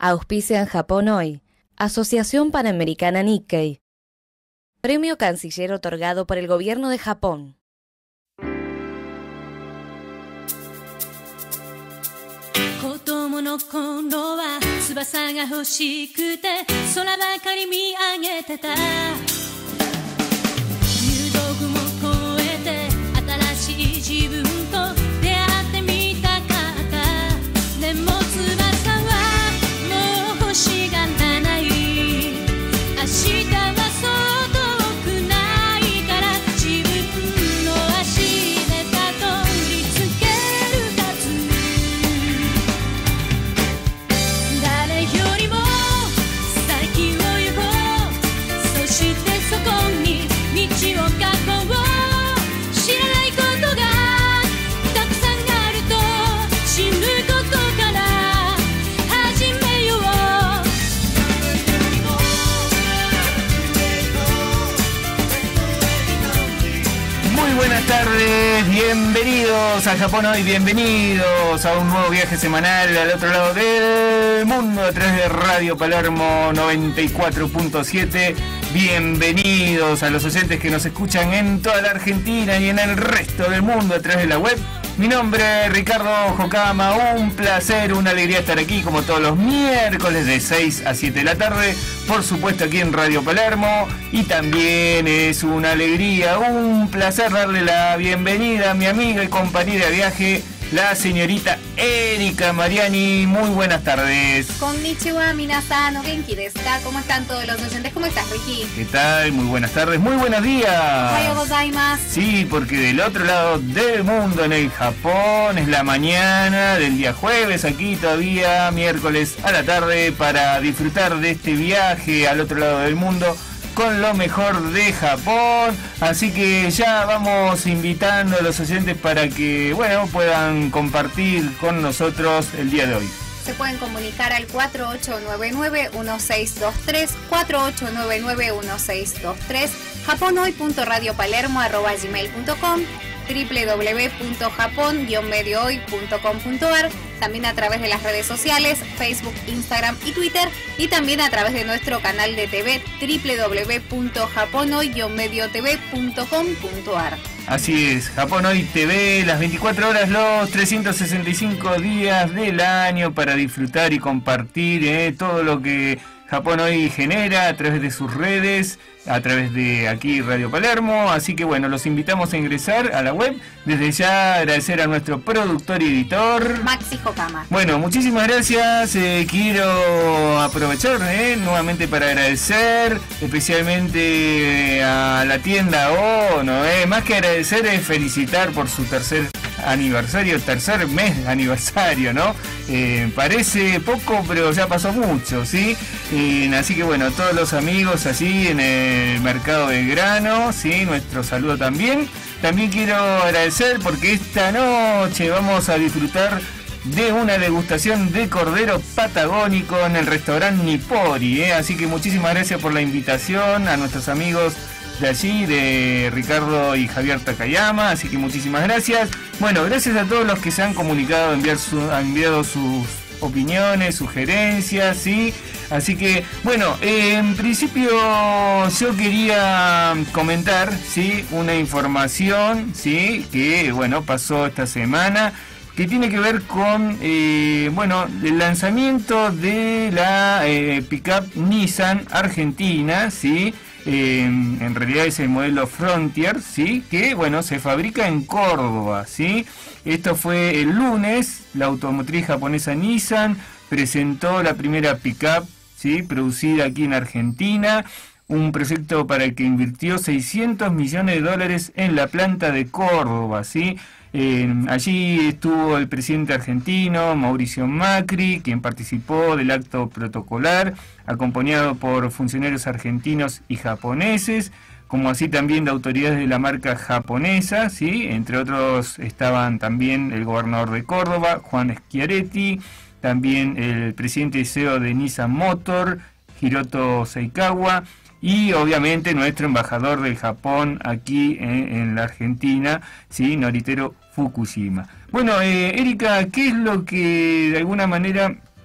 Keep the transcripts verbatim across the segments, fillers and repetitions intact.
Auspician Japón Hoy, Asociación Panamericana Nikkei. Premio Canciller otorgado por el Gobierno de Japón. 子供の頃は翼が欲しくて空ばかり見上げてた入道雲を越えて新しい自分と出会ってみたかったでも翼はもう欲しがらない明日はそう遠くないから自分の足でたどり着けるはず誰よりも先を行こうそしてそこに道を描こう知らないことがたくさんあると死ぬことから始めよう Muy buenas tardes, bienvenidos a Japón Hoy, bienvenidos a un nuevo viaje semanal al otro lado del mundo a través de Radio Palermo noventa y cuatro punto siete. Bienvenidos a los oyentes que nos escuchan en toda la Argentina y en el resto del mundo a través de la web. Mi nombre es Ricardo Jocama, un placer, una alegría estar aquí como todos los miércoles de seis a siete de la tarde, por supuesto aquí en Radio Palermo, y también es una alegría, un placer darle la bienvenida a mi amiga y compañera de viaje, la señorita Erika Mariani. Muy buenas tardes. Konnichiwa, minasan, o genki desu ka? ¿Cómo están todos los oyentes? ¿Cómo estás, Ricky? ¿Qué tal? Muy buenas tardes, muy buenos días. Ohayou gozaimasu. Sí, porque del otro lado del mundo, en el Japón, es la mañana del día jueves, aquí todavía miércoles a la tarde, para disfrutar de este viaje al otro lado del mundo con lo mejor de Japón. Así que ya vamos invitando a los oyentes para que, bueno, puedan compartir con nosotros el día de hoy. Se pueden comunicar al cuatro ocho nueve nueve uno seis dos tres, cuatro ocho nueve nueve uno seis dos tres, japonhoy punto radio palermo arroba gmail punto com, doble u doble u doble u punto japón guion medio hoy punto com punto a r, también a través de las redes sociales, Facebook, Instagram y Twitter, y también a través de nuestro canal de T V, doble u doble u doble u punto japonhoy guion medio t v punto com punto a r. Así es, Japón Hoy T V, las veinticuatro horas, los trescientos sesenta y cinco días del año, para disfrutar y compartir eh, todo lo que Japón Hoy genera a través de sus redes, a través de aquí Radio Palermo. Así que bueno, los invitamos a ingresar a la web. Desde ya agradecer a nuestro productor y editor Maxi Jocama. Bueno, muchísimas gracias. Eh, quiero aprovechar eh, nuevamente para agradecer especialmente a la tienda Ono. Eh. Más que agradecer es felicitar por su tercer aniversario, tercer mes de aniversario, ¿no? Eh, parece poco, pero ya pasó mucho, ¿sí? Eh, así que bueno, todos los amigos así en el mercado de grano, ¿sí? Nuestro saludo también. También quiero agradecer porque esta noche vamos a disfrutar de una degustación de cordero patagónico en el restaurante Nippori, ¿eh? Así que muchísimas gracias por la invitación a nuestros amigos de allí, de Ricardo y Javier Takayama, así que muchísimas gracias. Bueno, gracias a todos los que se han comunicado, enviar su, han enviado sus opiniones, sugerencias, ¿sí? Así que, bueno, eh, en principio yo quería comentar, ¿sí? Una información, ¿sí? Que, bueno, pasó esta semana, que tiene que ver con, eh, bueno, el lanzamiento de la eh, pickup Nissan Argentina, ¿sí? Eh, en realidad es el modelo Frontier, ¿sí? Que, bueno, se fabrica en Córdoba, ¿sí? Esto fue el lunes. La automotriz japonesa Nissan presentó la primera pickup, ¿sí? Producida aquí en Argentina, un proyecto para el que invirtió seiscientos millones de dólares en la planta de Córdoba, ¿sí? Eh, allí estuvo el presidente argentino, Mauricio Macri, quien participó del acto protocolar, acompañado por funcionarios argentinos y japoneses, como así también de autoridades de la marca japonesa, ¿sí? Entre otros estaban también el gobernador de Córdoba, Juan Schiaretti, también el presidente y C E O de Nissan Motor, Hiroto Seikawa, y obviamente nuestro embajador del Japón aquí en, en la Argentina, ¿sí? Noritero Fukushima. Bueno, eh, Erika, ¿qué es lo que de alguna manera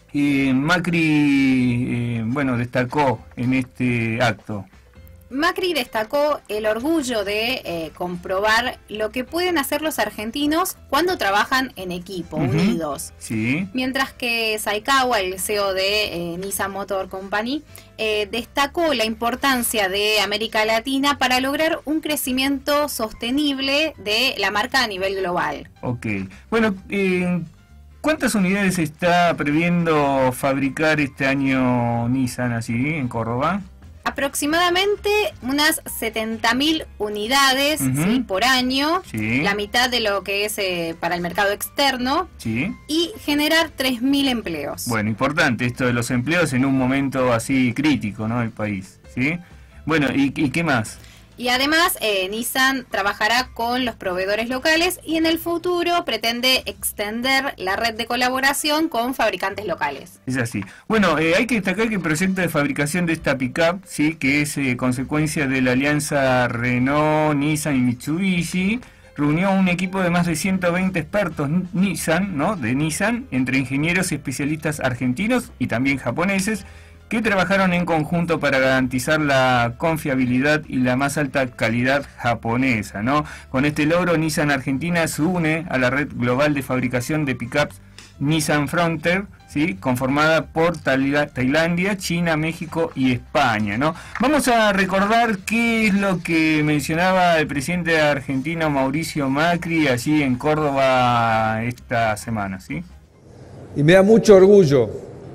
eh, Macri, eh, bueno, destacó en este acto? Macri destacó el orgullo de eh, comprobar lo que pueden hacer los argentinos cuando trabajan en equipo, Ujú. unidos. Sí. Mientras que Saikawa, el C E O de eh, Nissan Motor Company, eh, destacó la importancia de América Latina para lograr un crecimiento sostenible de la marca a nivel global. Ok. Bueno, eh, ¿cuántas unidades está previendo fabricar este año Nissan así en Córdoba? Aproximadamente unas setenta mil unidades, Ujú. ¿sí? por año, Sí. la mitad de lo que es eh, para el mercado externo, Sí. y generar tres mil empleos. Bueno, importante esto de los empleos en un momento así crítico, ¿no? Del país, ¿sí? Bueno, ¿y, y qué más? Y además, eh, Nissan trabajará con los proveedores locales y en el futuro pretende extender la red de colaboración con fabricantes locales. Es así. Bueno, eh, hay que destacar que el proyecto de fabricación de esta pickup, sí, que es eh, consecuencia de la alianza Renault, Nissan y Mitsubishi, reunió un equipo de más de ciento veinte expertos Nissan, ¿no? De Nissan, entre ingenieros y especialistas argentinos y también japoneses, que trabajaron en conjunto para garantizar la confiabilidad y la más alta calidad japonesa, ¿no? Con este logro, Nissan Argentina se une a la red global de fabricación de pickups Nissan Frontier, ¿sí? Conformada por Taila- Tailandia, China, México y España, ¿no? Vamos a recordar qué es lo que mencionaba el presidente argentino Mauricio Macri allí en Córdoba esta semana, ¿sí? Y me da mucho orgullo,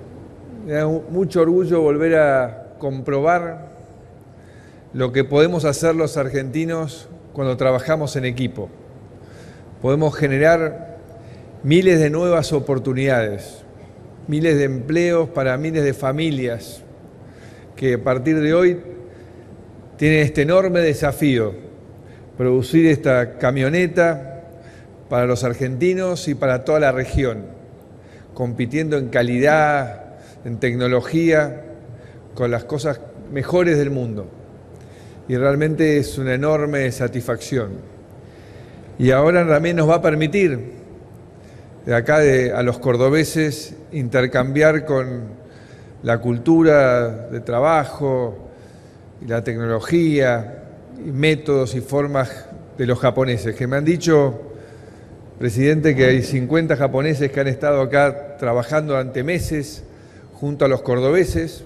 me da mucho orgullo volver a comprobar lo que podemos hacer los argentinos cuando trabajamos en equipo. Podemos generar miles de nuevas oportunidades, miles de empleos para miles de familias que a partir de hoy tienen este enorme desafío, producir esta camioneta para los argentinos y para toda la región, compitiendo en calidad, en tecnología, con las cosas mejores del mundo. Y realmente es una enorme satisfacción. Y ahora también nos va a permitir, de acá de, a los cordobeses, intercambiar con la cultura de trabajo, y la tecnología, y métodos y formas de los japoneses, que me han dicho, presidente, que hay cincuenta japoneses que han estado acá trabajando durante meses junto a los cordobeses.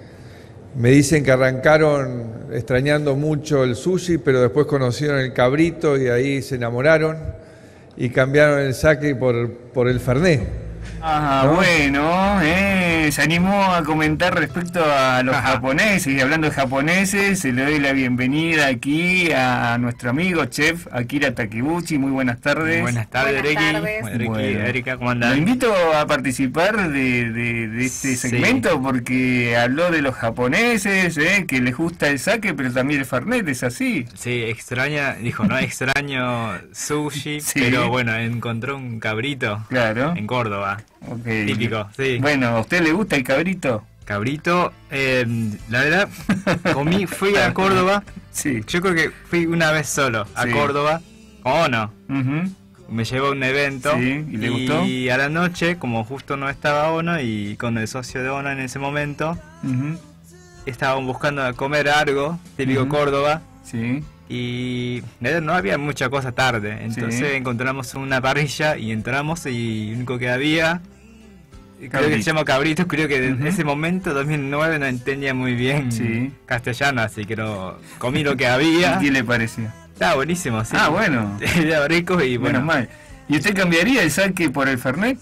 Me dicen que arrancaron extrañando mucho el sushi, pero después conocieron el cabrito y ahí se enamoraron y cambiaron el sake por, por el fernet. Ah, ¿No? bueno, eh, se animó a comentar respecto a los Ajá. japoneses, y hablando de japoneses, le doy la bienvenida aquí a nuestro amigo chef Akira Takebuchi. Muy buenas tardes. Buenas tardes, Buenas Eriki. tardes. Eriki, Bueno. Erika, ¿cómo Lo andan? invito a participar de, de- de este Sí. segmento porque habló de los japoneses, eh, que les gusta el sake, pero también el fernet, ¿es así? Sí, extraña, dijo, no extraño sushi, Sí. pero bueno, encontró un cabrito Claro. en Córdoba. Ok. Típico, sí. Bueno, ¿a usted le gusta el cabrito? Cabrito, eh, la verdad, comí, fui a Córdoba, Sí. yo creo que fui una vez solo a Sí. Córdoba, ¿o no? Ujú. Me llevó a un evento Sí, ¿y le gustó? y a la noche, como justo no estaba Ono y con el socio de Ono en ese momento, Ujú. estaban buscando comer algo, típico Ujú. Córdoba, Sí. y la verdad, no había mucha cosa tarde, entonces Sí. encontramos una parrilla y entramos y lo único que había, creo que Cabrito. se llama cabrito, creo que en Ujú. ese momento, dos mil nueve, no entendía muy bien Sí. castellano, así que lo, comí lo que había. ¿Qué le pareció? Estaba buenísimo, sí. Ah, bueno. Era rico y Bueno, bueno, mal. ¿Y usted cambiaría el sake por el fernet?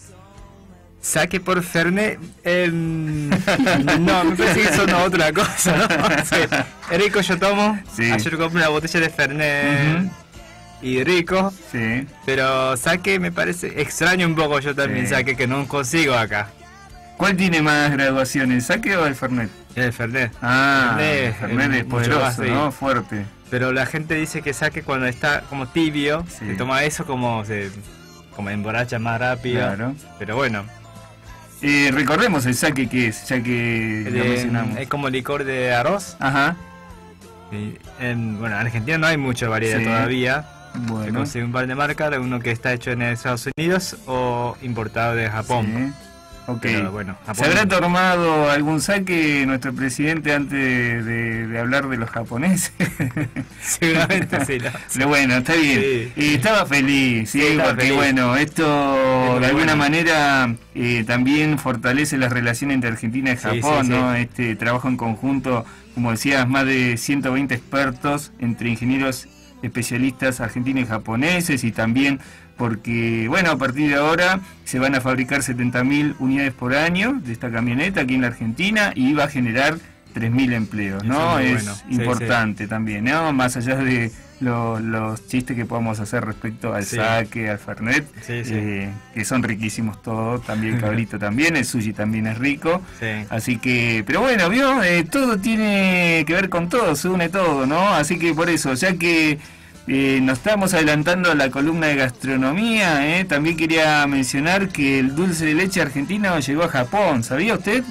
saque por Fernet, em, no, me parece que eso no es otra cosa, ¿no? Sí. Rico yo tomo, Sí. ayer compré una botella de Fernet Ujú. y rico, Sí. pero saque me parece extraño un poco yo también, Sí. saque que no consigo acá. ¿Cuál tiene más graduación, el sake o el fernet? El Fernet. Ah, Fernet el fernet es es mucho poderoso, más, sí. ¿no? Fuerte. Pero la gente dice que saque cuando está como tibio, Sí. se toma eso como se como emborracha más rápido. Claro. Pero bueno, Eh, recordemos el sake que es, ya que lo eh, mencionamos. es como licor de arroz. Ajá. Y en, bueno, en Argentina no hay mucha variedad Sí. todavía. Se Bueno. consigue un par de marcas, uno que está hecho en Estados Unidos o importado de Japón. Sí. Ok. Pero bueno, ¿Se Japón- habrá tomado algún saque nuestro presidente antes de, de- de hablar de los japoneses? Seguramente sí, ¿no? Pero bueno, está bien. Sí. Y estaba feliz, sí, Sí, estaba porque feliz. bueno, esto muy de alguna bueno. manera eh, también fortalece las relaciones entre Argentina y Sí, Japón, sí, ¿no? sí. Este trabajo en conjunto, como decías, más de ciento veinte expertos entre ingenieros especialistas argentinos y japoneses, y también porque, bueno, a partir de ahora se van a fabricar setenta mil unidades por año de esta camioneta aquí en la Argentina y va a generar tres mil empleos, ¿no? Eso es muy Es bueno. Sí, importante también, ¿no? Más allá de lo- los chistes que podamos hacer respecto al Sí. sake, al fernet, Sí, sí. eh, que son riquísimos todos, también el cabrito también, el sushi también es rico. Sí. Así que, pero bueno, vio, Eh, todo tiene que ver con todo, se une todo, ¿no? Así que por eso, ya que eh, nos estamos adelantando a la columna de gastronomía, eh, también quería mencionar que el dulce de leche argentino llegó a Japón, ¿sabía usted?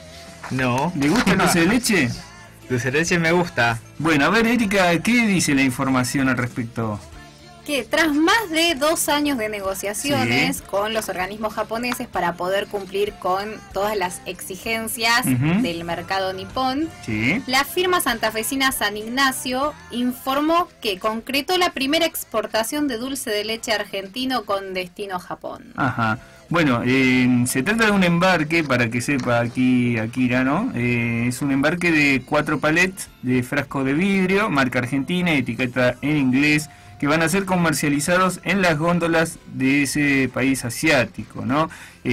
No. ¿Le gusta el dulce de leche? Dulce de leche me gusta. Bueno, a ver, Erika, ¿qué dice la información al respecto? Que tras más de dos años de negociaciones con los organismos japoneses para poder cumplir con todas las exigencias Ujú. del mercado nipón, Sí. la firma santafesina San Ignacio informó que concretó la primera exportación de dulce de leche argentino con destino a Japón. Ajá. Bueno, eh, se trata de un embarque, para que sepa aquí Akira, ¿no? Eh, es un embarque de cuatro palets de frasco de vidrio, marca argentina, etiqueta en inglés, que van a ser comercializados en las góndolas de ese país asiático, ¿no?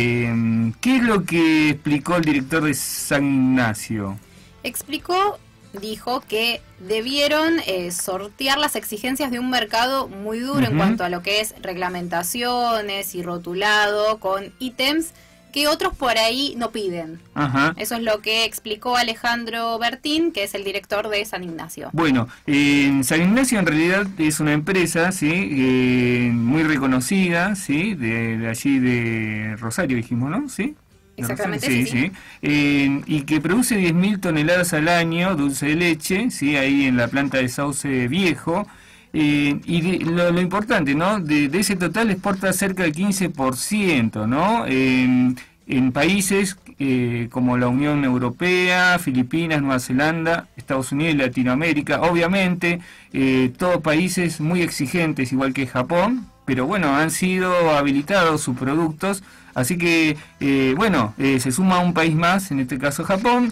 Eh, ¿Qué es lo que explicó el director de San Ignacio? Explicó, dijo que debieron eh, sortear las exigencias de un mercado muy duro en Ujú. cuanto a lo que es reglamentaciones y rotulado con ítems que otros por ahí no piden. Ajá. Eso es lo que explicó Alejandro Bertín, que es el director de San Ignacio. Bueno, eh, San Ignacio en realidad es una empresa, sí, eh, muy reconocida, sí, de, de allí de Rosario dijimos, ¿no? Sí. ¿De Exactamente, Rosario? sí, sí, sí. Eh, y que produce diez mil toneladas al año dulce de leche, sí, ahí en la planta de Sauce Viejo. Eh, y de- lo, lo importante, ¿no? De, de ese total exporta cerca del quince por ciento, ¿no? En, en países eh, como la Unión Europea, Filipinas, Nueva Zelanda, Estados Unidos y Latinoamérica. Obviamente, eh, todos países muy exigentes, igual que Japón, pero bueno, han sido habilitados sus productos. Así que, eh, bueno, eh, se suma un país más, en este caso Japón.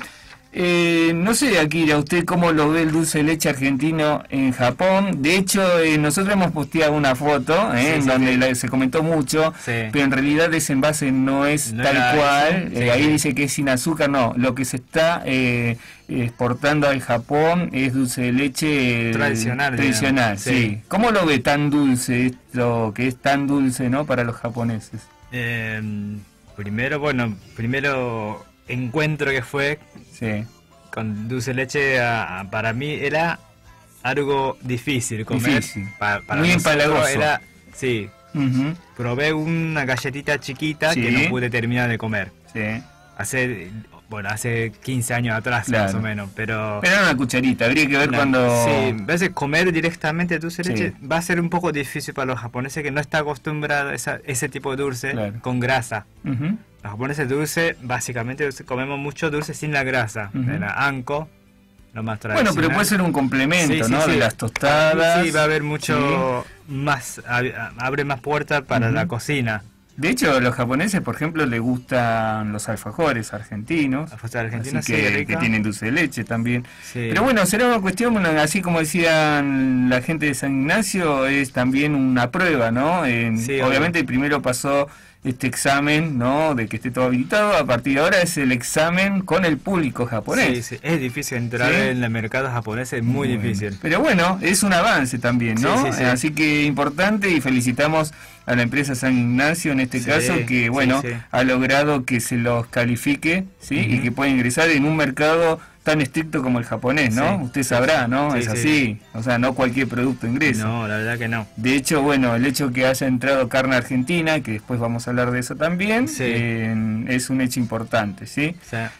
Eh, no sé, Akira, ¿usted cómo lo ve el dulce de leche argentino en Japón? De hecho, eh, nosotros hemos posteado una foto eh, Sí, en sí, donde sí. la- se comentó mucho, Sí. pero en realidad ese envase no es No tal era cual. eso. Eh, Sí, ahí sí. dice que es sin azúcar, no. Lo que se está eh, exportando al Japón es dulce de leche eh, Tradicional, tradicional, digamos. sí. Sí. ¿Cómo lo ve tan dulce esto, que es tan dulce, no, para los japoneses? Eh, primero, bueno, primero encuentro que fue Sí. con dulce de leche, a- a- para mí era algo difícil comer. Difícil. Pa- para Muy nosotros empalagoso. Era, sí, Ujú, probé una galletita chiquita Sí. que no pude terminar de comer. sí. Hace, bueno, hace quince años atrás Claro. más o menos, pero... Pero era una cucharita, habría que ver Una- cuando... Sí, a veces comer directamente dulce de Sí. leche va a ser un poco difícil para los japoneses que no está acostumbrado a esa- ese tipo de dulce Claro. con grasa. Ujú. Los japoneses dulce, básicamente dulce- comemos mucho dulce sin la grasa, Ujú. de la anko, lo más Bueno, tradicional. pero puede ser un complemento, Sí, sí, ¿no? sí. De las tostadas. Sí, va a haber mucho más, ab- abre más puertas para Ujú. la cocina. De hecho, a los japoneses, por ejemplo, les gustan los alfajores argentinos. La fuerza argentina Así sí, que, rica. que tienen dulce de leche también. Sí. Pero bueno, será una cuestión, bueno, así como decían la gente de San Ignacio, es también una prueba, ¿no? En- Sí, obviamente primero pasó este examen, ¿no? De que esté todo habilitado. A partir de ahora es el examen con el público japonés. Sí, sí, es difícil entrar Sí. en el mercado japonés, es muy Bueno, difícil. Pero bueno, es un avance también, ¿no? Sí, sí, sí. Así que importante, y felicitamos a la empresa San Ignacio en este Sí, caso, que sí, bueno, sí. ha logrado que se los califique, ¿sí? Y Ujú. que pueda ingresar en un mercado tan estricto como el japonés, ¿no? Sí. Usted sabrá, ¿no? Sí, es sí. así, o sea, no cualquier producto ingresa. No, la verdad que no. De hecho, bueno, el hecho que haya entrado carne argentina, que después vamos a hablar de eso también, Sí. eh, es un hecho importante, ¿sí? O sea,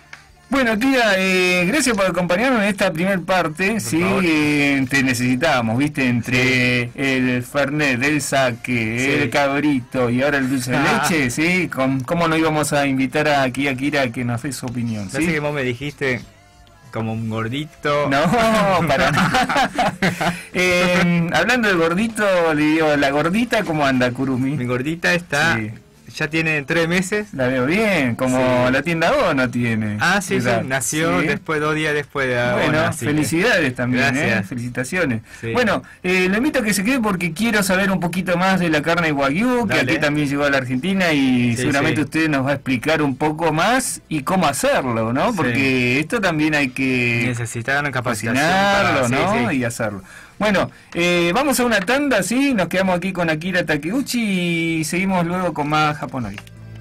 Bueno, Kira, eh, gracias por acompañarnos en esta primera parte. Por sí, favor. eh, te necesitábamos, ¿viste? Entre Sí. el fernet, el saque, Sí. el cabrito y ahora el dulce de Ah. leche, ¿sí? Con, ¿Cómo no íbamos a invitar aquí a Kira a que nos dé su opinión? Parece ¿sí? que vos me dijiste como un gordito. No, para nada. Eh, hablando de gordito, le digo, la gordita, ¿cómo anda, Kurumi? Mi gordita está, Sí. ya tiene tres meses. La veo bien, como Sí. la tienda O no tiene. Ah, sí, sí, ¿verdad? nació Sí. después, dos días después de ahora. Bueno, así que- felicidades también, ¿eh? Gracias. Felicitaciones. Sí. Bueno, eh, lo invito a que se quede porque quiero saber un poquito más de la carne Wagyu, que Dale. aquí también llegó a la Argentina y Sí, seguramente sí. usted nos va a explicar un poco más y cómo hacerlo, ¿no? Sí. Porque esto también hay que Necesitaban capacitación cocinarlo, para- sí, ¿no? sí. Y hacerlo. Bueno, eh, vamos a una tanda, ¿sí? Nos quedamos aquí con Akira Takeuchi y seguimos luego con más Japonoi.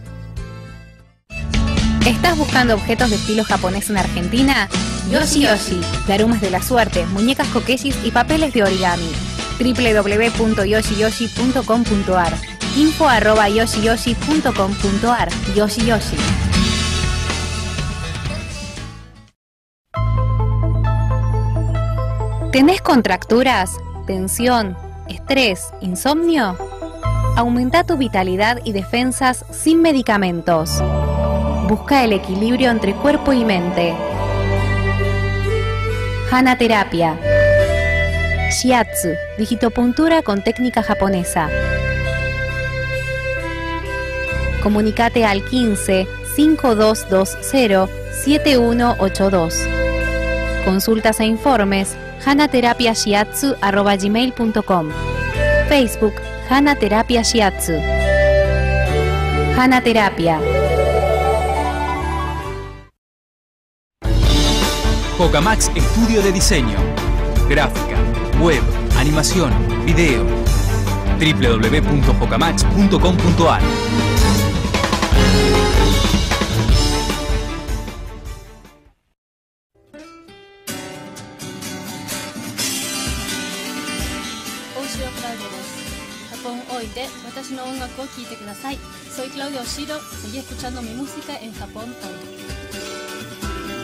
¿Estás buscando objetos de estilo japonés en Argentina? Yoshi Yoshi, garumas de la suerte, muñecas kokeshis y papeles de origami. doble u doble u doble u punto yoshi yoshi punto com punto a r info arroba yoshi yoshi punto com punto a r Yoshi Yoshi. ¿Tenés contracturas, tensión, estrés, insomnio? Aumenta tu vitalidad y defensas sin medicamentos. Busca el equilibrio entre cuerpo y mente. Hana Terapia. Shiatsu, digitopuntura con técnica japonesa. Comunicate al quince, cinco dos dos cero, siete uno ocho dos. Consultas e informes hanaterapiashiatsu arroba gmail punto com. Facebook Hana Terapia Shiatsu. Hana Terapia. Hokamax Estudio de Diseño, Gráfica, Web, Animación, Video. doble u doble u doble u punto hokamax punto com punto a r. Japón hoy de Watashi no Ongaku o Kiite Kudasai. Soy Claudia Oshiro, seguí escuchando mi música en Japón hoy.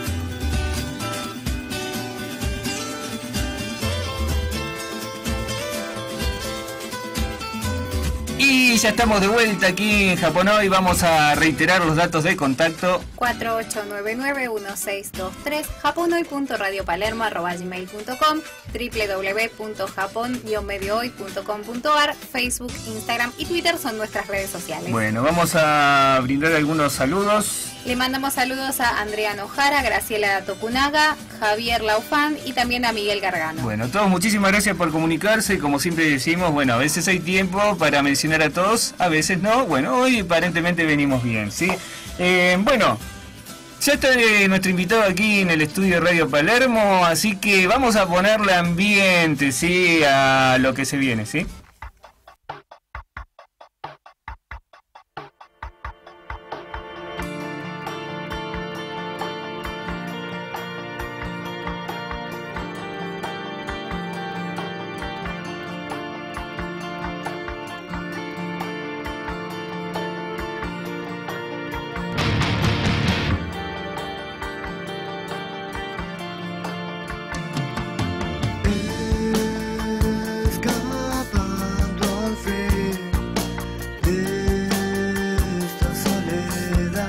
Y ya estamos de vuelta aquí en Japón hoy. Vamos a reiterar los datos de contacto. cuatro ocho nueve nueve uno seis dos tres, japonoy punto radio palermo arroba gmail punto com, doble u doble u doble u punto japón guion medio hoy punto com punto a r, Facebook, Instagram y Twitter son nuestras redes sociales. Bueno, vamos a brindar algunos saludos. Le mandamos saludos a Andrea Nojara, Graciela Tokunaga, Javier Laufán y también a Miguel Gargano. Bueno, todos muchísimas gracias por comunicarse. Como siempre decimos, bueno, a veces hay tiempo para mencionar a todos, a veces no. Bueno, hoy aparentemente venimos bien, ¿sí? Eh, bueno, ya está eh, nuestro invitado aquí en el estudio de Radio Palermo, así que vamos a ponerle ambiente, ¿sí? A lo que se viene, ¿sí? Escapando al fin de esta soledad,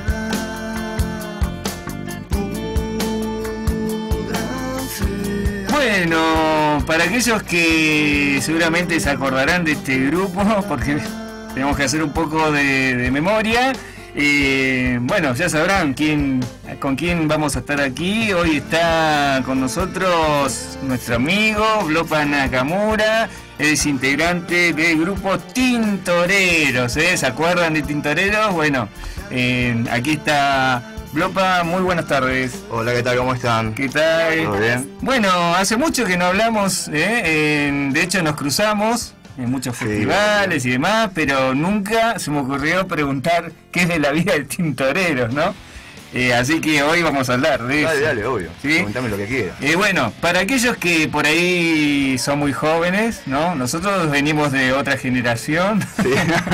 podrán ser. Bueno, para aquellos que seguramente se acordarán de este grupo, porque tenemos que hacer un poco de, de memoria, eh, bueno, ya sabrán quién, con quién vamos a estar aquí. Hoy está con nosotros nuestro amigo Blopa Nakamura, es integrante del grupo Tintoreros, ¿eh? ¿Se acuerdan de Tintoreros? Bueno, eh, aquí está Blopa, muy buenas tardes. Hola, ¿qué tal? ¿Cómo están? ¿Qué tal? ¿Todo bien? Bueno, hace mucho que no hablamos, ¿eh? En- de hecho nos cruzamos en muchos Sí. festivales y demás, pero nunca se me ocurrió preguntar qué es de la vida del Tintoreros, ¿no? Eh, así que hoy vamos a hablar de Dale, eso. dale, obvio. ¿Sí? Comentame lo que quieras. Eh, bueno, para aquellos que por ahí son muy jóvenes, ¿no? Nosotros venimos de otra generación. Sí.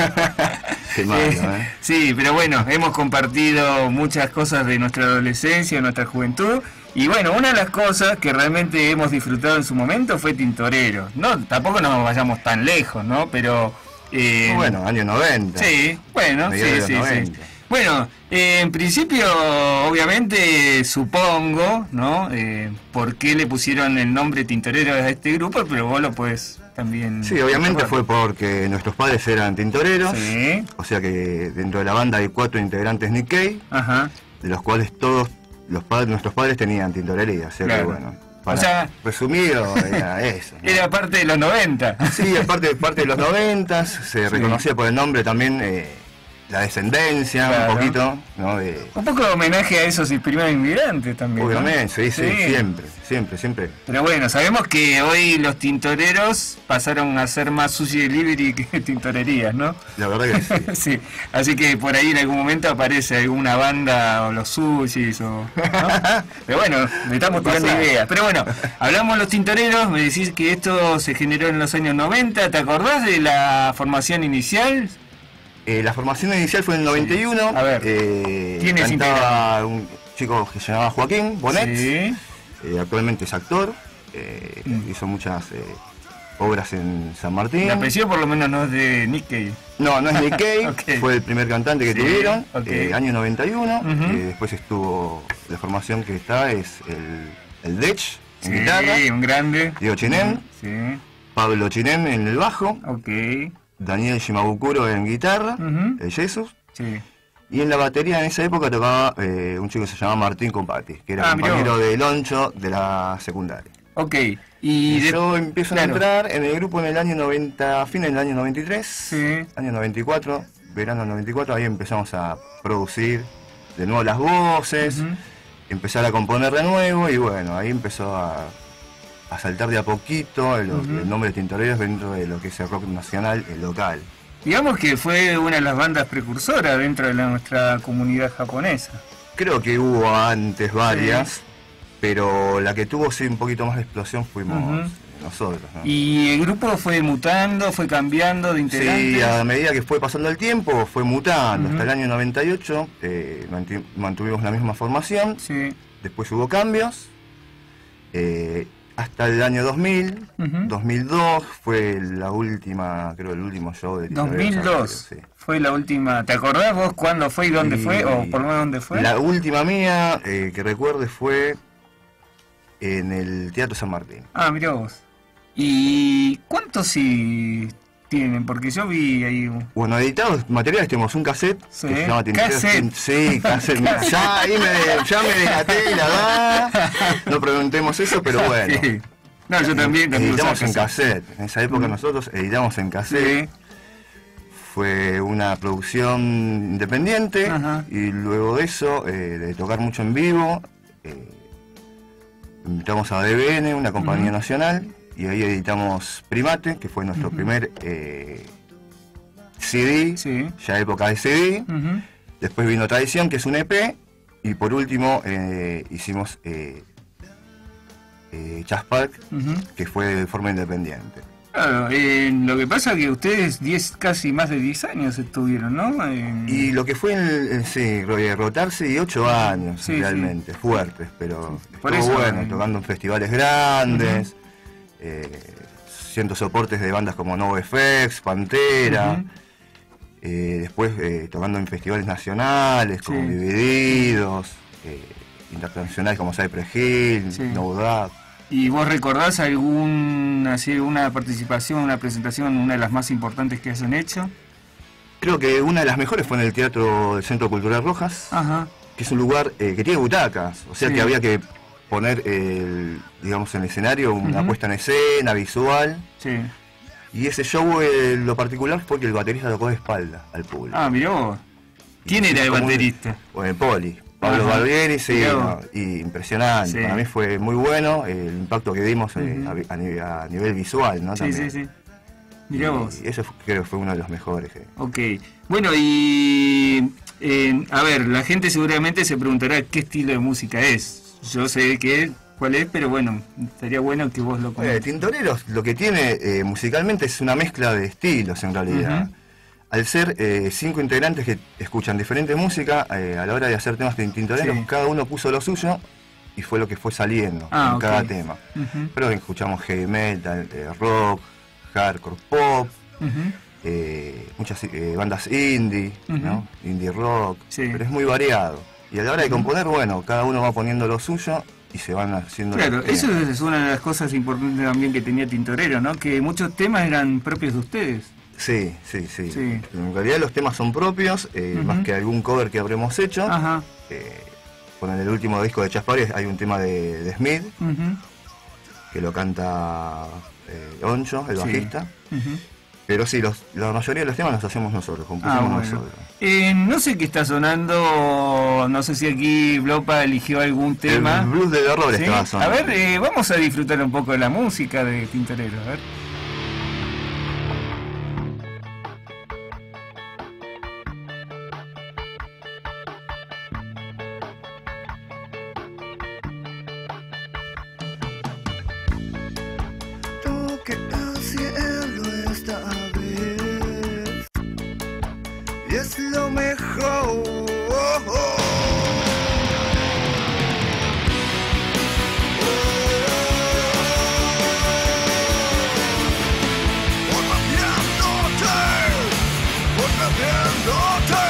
Qué malo, Eh, ¿eh? Sí, pero bueno, hemos compartido muchas cosas de nuestra adolescencia, de nuestra juventud. Y bueno, una de las cosas que realmente hemos disfrutado en su momento fue Tintorero. No, tampoco nos vayamos tan lejos, ¿no? Pero... eh, Bueno, años noventa. Sí, bueno, sí, Mediados de los sí, sí. noventa. Bueno, eh, en principio, obviamente, supongo, ¿no? Eh, ¿por qué le pusieron el nombre Tintorero a este grupo? Pero vos lo puedes también... Sí, obviamente fue porque nuestros padres eran tintoreros. Sí, O sea que dentro de la banda hay cuatro integrantes Nikkei, ajá. de los cuales todos los padres, nuestros padres tenían tintorería. O sea Claro. que bueno, para O sea- resumido era eso, ¿no? Era parte de los noventa. Sí, aparte parte de los noventas, se Sí. reconocía por el nombre también eh, la descendencia, Claro. un poquito, ¿no? De, Un poco de homenaje a esos primeros inmigrantes también, ¿no? obviamente, sí, sí, Sí. siempre, siempre, siempre. Pero bueno, sabemos que hoy los tintoreros pasaron a ser más sushi delivery que tintorerías, ¿no? La verdad que sí. Sí, así que por ahí en algún momento aparece alguna banda o los sushis o... ¿no? Pero bueno, le estamos tirando Pasa. ideas. Pero bueno, hablamos de los tintoreros, me decís que esto se generó en los años noventa, ¿te acordás de la formación inicial? Eh, la formación inicial fue en el noventa y uno. A ver, eh, ¿quiénes cantaba un chico que se llamaba Joaquín Bonet. Sí. Eh, actualmente es actor. eh, Mm. Hizo muchas eh, obras en San Martín. El apellido por lo menos no es de Nikkei. No, no es Nikkei. Ok. Fue el primer cantante que Sí, tuvieron. ok. eh, año noventa y uno. Ujú. eh, después estuvo. La formación que está es el, el Dech en Sí, guitarra. un grande. Diego Chinem. Sí, Pablo Chinem en el bajo. ok. Daniel Shimabukuro en guitarra. Ujú. El Jesus. Sí. Y en la batería en esa época tocaba eh, un chico que se llamaba Martín Compati, que era Ah, mirá compañero vos. de Loncho de la secundaria. Ok. Y, Y de- yo empiezo claro. a entrar en el grupo en el año noventa, a fines del año noventa y tres, Sí. año noventa y cuatro, verano noventa y cuatro, ahí empezamos a producir de nuevo las voces, Ujú. empezar a componer de nuevo y bueno, ahí empezó a, a saltar de a poquito el, Ujú. el nombre de Tintoreros dentro de lo que es el rock nacional, el local. Digamos que fue una de las bandas precursoras dentro de la- nuestra comunidad japonesa. Creo que hubo antes varias, pero la que tuvo sí un poquito más de explosión fuimos Ujú. nosotros, ¿no? Y el grupo fue mutando, fue cambiando de integrantes. Sí, a medida que fue pasando el tiempo fue mutando. Ujú. Hasta el año noventa y ocho eh, manti- mantuvimos la misma formación, Sí. después hubo cambios. eh, hasta el año dos mil, Ujú. dos mil dos fue la última, creo el último show de dos Tintoreros mil dos Argentinos, sí. fue la última. ¿Te acordás vos cuándo fue y dónde Y fue? O por lo menos dónde fue. La última mía eh, que recuerde fue en el Teatro San Martín. Ah, mirá vos. ¿Y cuántos sí tienen? Porque yo vi ahí un... Bueno, editados materiales tenemos un cassette Sí. que se llama Tintoreros. Cassette. Sí, cassette. ya ahí me, ya me dejaté la verdad. No preguntemos eso, pero bueno. Sí. No, yo también. cuando Editamos usaba en cassette. En esa época nosotros editamos en cassette. Sí. Fue una producción independiente Ajá. y luego de eso, eh, de tocar mucho en vivo, eh, invitamos a D B N, una compañía Ujú. nacional, y ahí editamos Primate, que fue nuestro Ujú. primer eh, C D, Sí. ya época de C D. Ujú. Después vino Tradición, que es un E P, y por último eh, hicimos eh, eh, Jazz Park, Ujú. que fue de forma independiente. Claro, eh, lo que pasa es que ustedes diez, casi más de diez años estuvieron, ¿no? En- Y lo que fue en, en- sí, ro- rotarse y ocho años Sí, realmente, fuertes, pero Por estuvo eso, bueno, eh. tocando en festivales grandes, eh, siendo soportes de bandas como NoFX, Pantera, Ujú. eh, después eh, tocando en festivales nacionales como Sí. Divididos, eh, internacionales como Cypress Hill, Sí. No Doubt. ¿Y vos recordás algún, así, una participación, una presentación, una de las más importantes que hayan hecho? Creo que una de las mejores fue en el Teatro del Centro Cultural Rojas, Ajá. que es un lugar eh, que tiene butacas, o sea Sí. que había que poner, el, digamos, en el escenario una Ujú. puesta en escena, visual, Sí. y ese show eh, lo particular fue que el baterista tocó de espalda al público. Ah, mirá vos. ¿Quién Y era el como un- baterista? Bueno, el Poli, Pablo Ajá. Barbieri, sí, Mirá no, vos. y impresionante, Sí. para mí fue muy bueno el impacto que dimos eh, Ujú. a, vi- a nivel, a nivel visual, ¿no? Sí, sí, También. sí. Mirá Y vos. eso fue- creo que fue uno de los mejores. eh. Ok. Bueno, y eh, a ver, la gente seguramente se preguntará qué estilo de música es. Yo sé que cuál es, pero bueno, estaría bueno que vos lo Eh, comentes. Tintoreros lo que tiene eh, musicalmente es una mezcla de estilos en realidad. Ujú. Al ser eh, cinco integrantes que escuchan diferente música, eh, a la hora de hacer temas de Tintoreros, Sí. cada uno puso lo suyo y fue lo que fue saliendo Ah, en ok. cada tema. Ujú, Pero escuchamos heavy metal, eh, rock, hardcore pop, ujú. eh, muchas eh, bandas indie, Ujú. ¿no? Indie rock, Sí. pero es muy variado. Y a la hora de componer, bueno, cada uno va poniendo lo suyo y se van haciendo Claro, los eso temas. es una de las cosas importantes también que tenía Tintorero, ¿no? Que muchos temas eran propios de ustedes. Sí, sí, sí, Sí. En realidad los temas son propios, eh, Ujú. más que algún cover que habremos hecho. Ajá. Eh, bueno, en el último disco de Chaspares hay un tema de, de Smith, Ujú, que lo canta eh, Oncho, el sí. bajista. Ujú. Pero sí, los, la mayoría de los temas los hacemos nosotros, compusimos Ah, bueno. nosotros. Eh, no sé qué está sonando, no sé si aquí Blopa eligió algún tema. El blues del horror ¿Sí? estaba A sonando. ver, eh, vamos a disfrutar un poco de la música de Tintorero, a ver. Toque al cielo esta vez y es lo mejor. Porque viéndote, porque viéndote.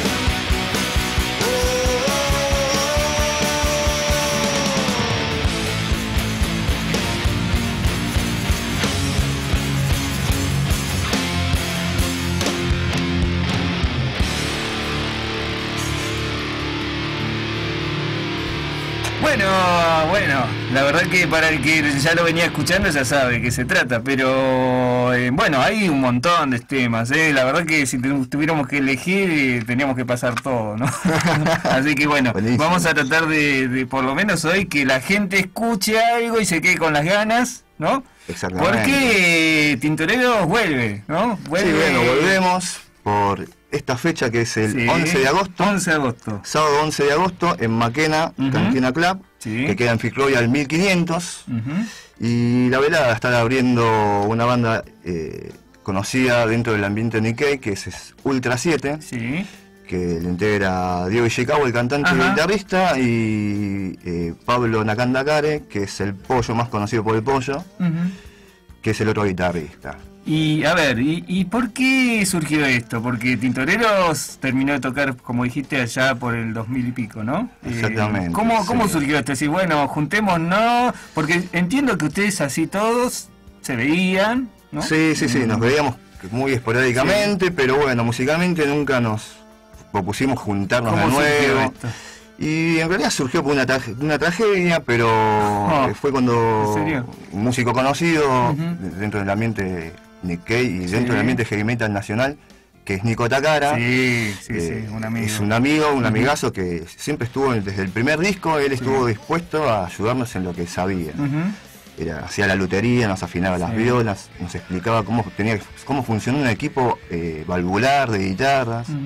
Bueno, bueno, la verdad que para el que ya lo venía escuchando ya sabe de qué se trata, pero eh, bueno, hay un montón de temas, ¿eh? La verdad que si tu- tuviéramos que elegir eh, teníamos que pasar todo, ¿no? Así que bueno, Buenísimo. vamos a tratar de, de por lo menos hoy que la gente escuche algo y se quede con las ganas, ¿no? Exactamente. Porque Tintoreros vuelve, ¿no? Sí, Vuelve, bueno, volvemos por esta fecha que es el Sí, once de agosto. once de agosto. Sábado once de agosto en Maquena, Ujú. Cantina Club, Sí. que queda en Ficroya al mil quinientos. Ujú. Y la velada está abriendo una banda eh, conocida dentro del ambiente Nikkei, que es, es Ultra siete, Sí. que le integra Diego Ishikawa, el cantante y Ajá. guitarrista, y eh, Pablo Nakandakare, que es el pollo más conocido por el pollo, Ujú. que es el otro guitarrista. Y a ver, ¿y, y por qué surgió esto? Porque Tintoreros terminó de tocar, como dijiste, allá por el dos mil y pico, ¿no? Eh, Exactamente, ¿Cómo, cómo sí. surgió esto? Decir, bueno, juntémonos, porque entiendo que ustedes así todos se veían, ¿no? Sí, sí, sí, nos veíamos muy esporádicamente, pero bueno, musicalmente nunca nos propusimos juntarnos de ¿Cómo surgió nuevo. esto? Y en realidad surgió por una, traje- una tragedia, pero eh, fue cuando ¿en serio? un músico conocido Ujú. dentro del ambiente Nikkei y Sí. dentro del ambiente heavy metal nacional, que es Nico Takara. Sí, sí, eh, sí, un amigo. Es un amigo, un Ujú. amigazo que siempre estuvo desde el primer disco, él estuvo Sí. dispuesto a ayudarnos en lo que sabía. Ujú. Era, hacía la lutería, nos afinaba las Sí. violas, nos explicaba cómo tenía cómo funciona un equipo eh, valvular de guitarras. Ujú.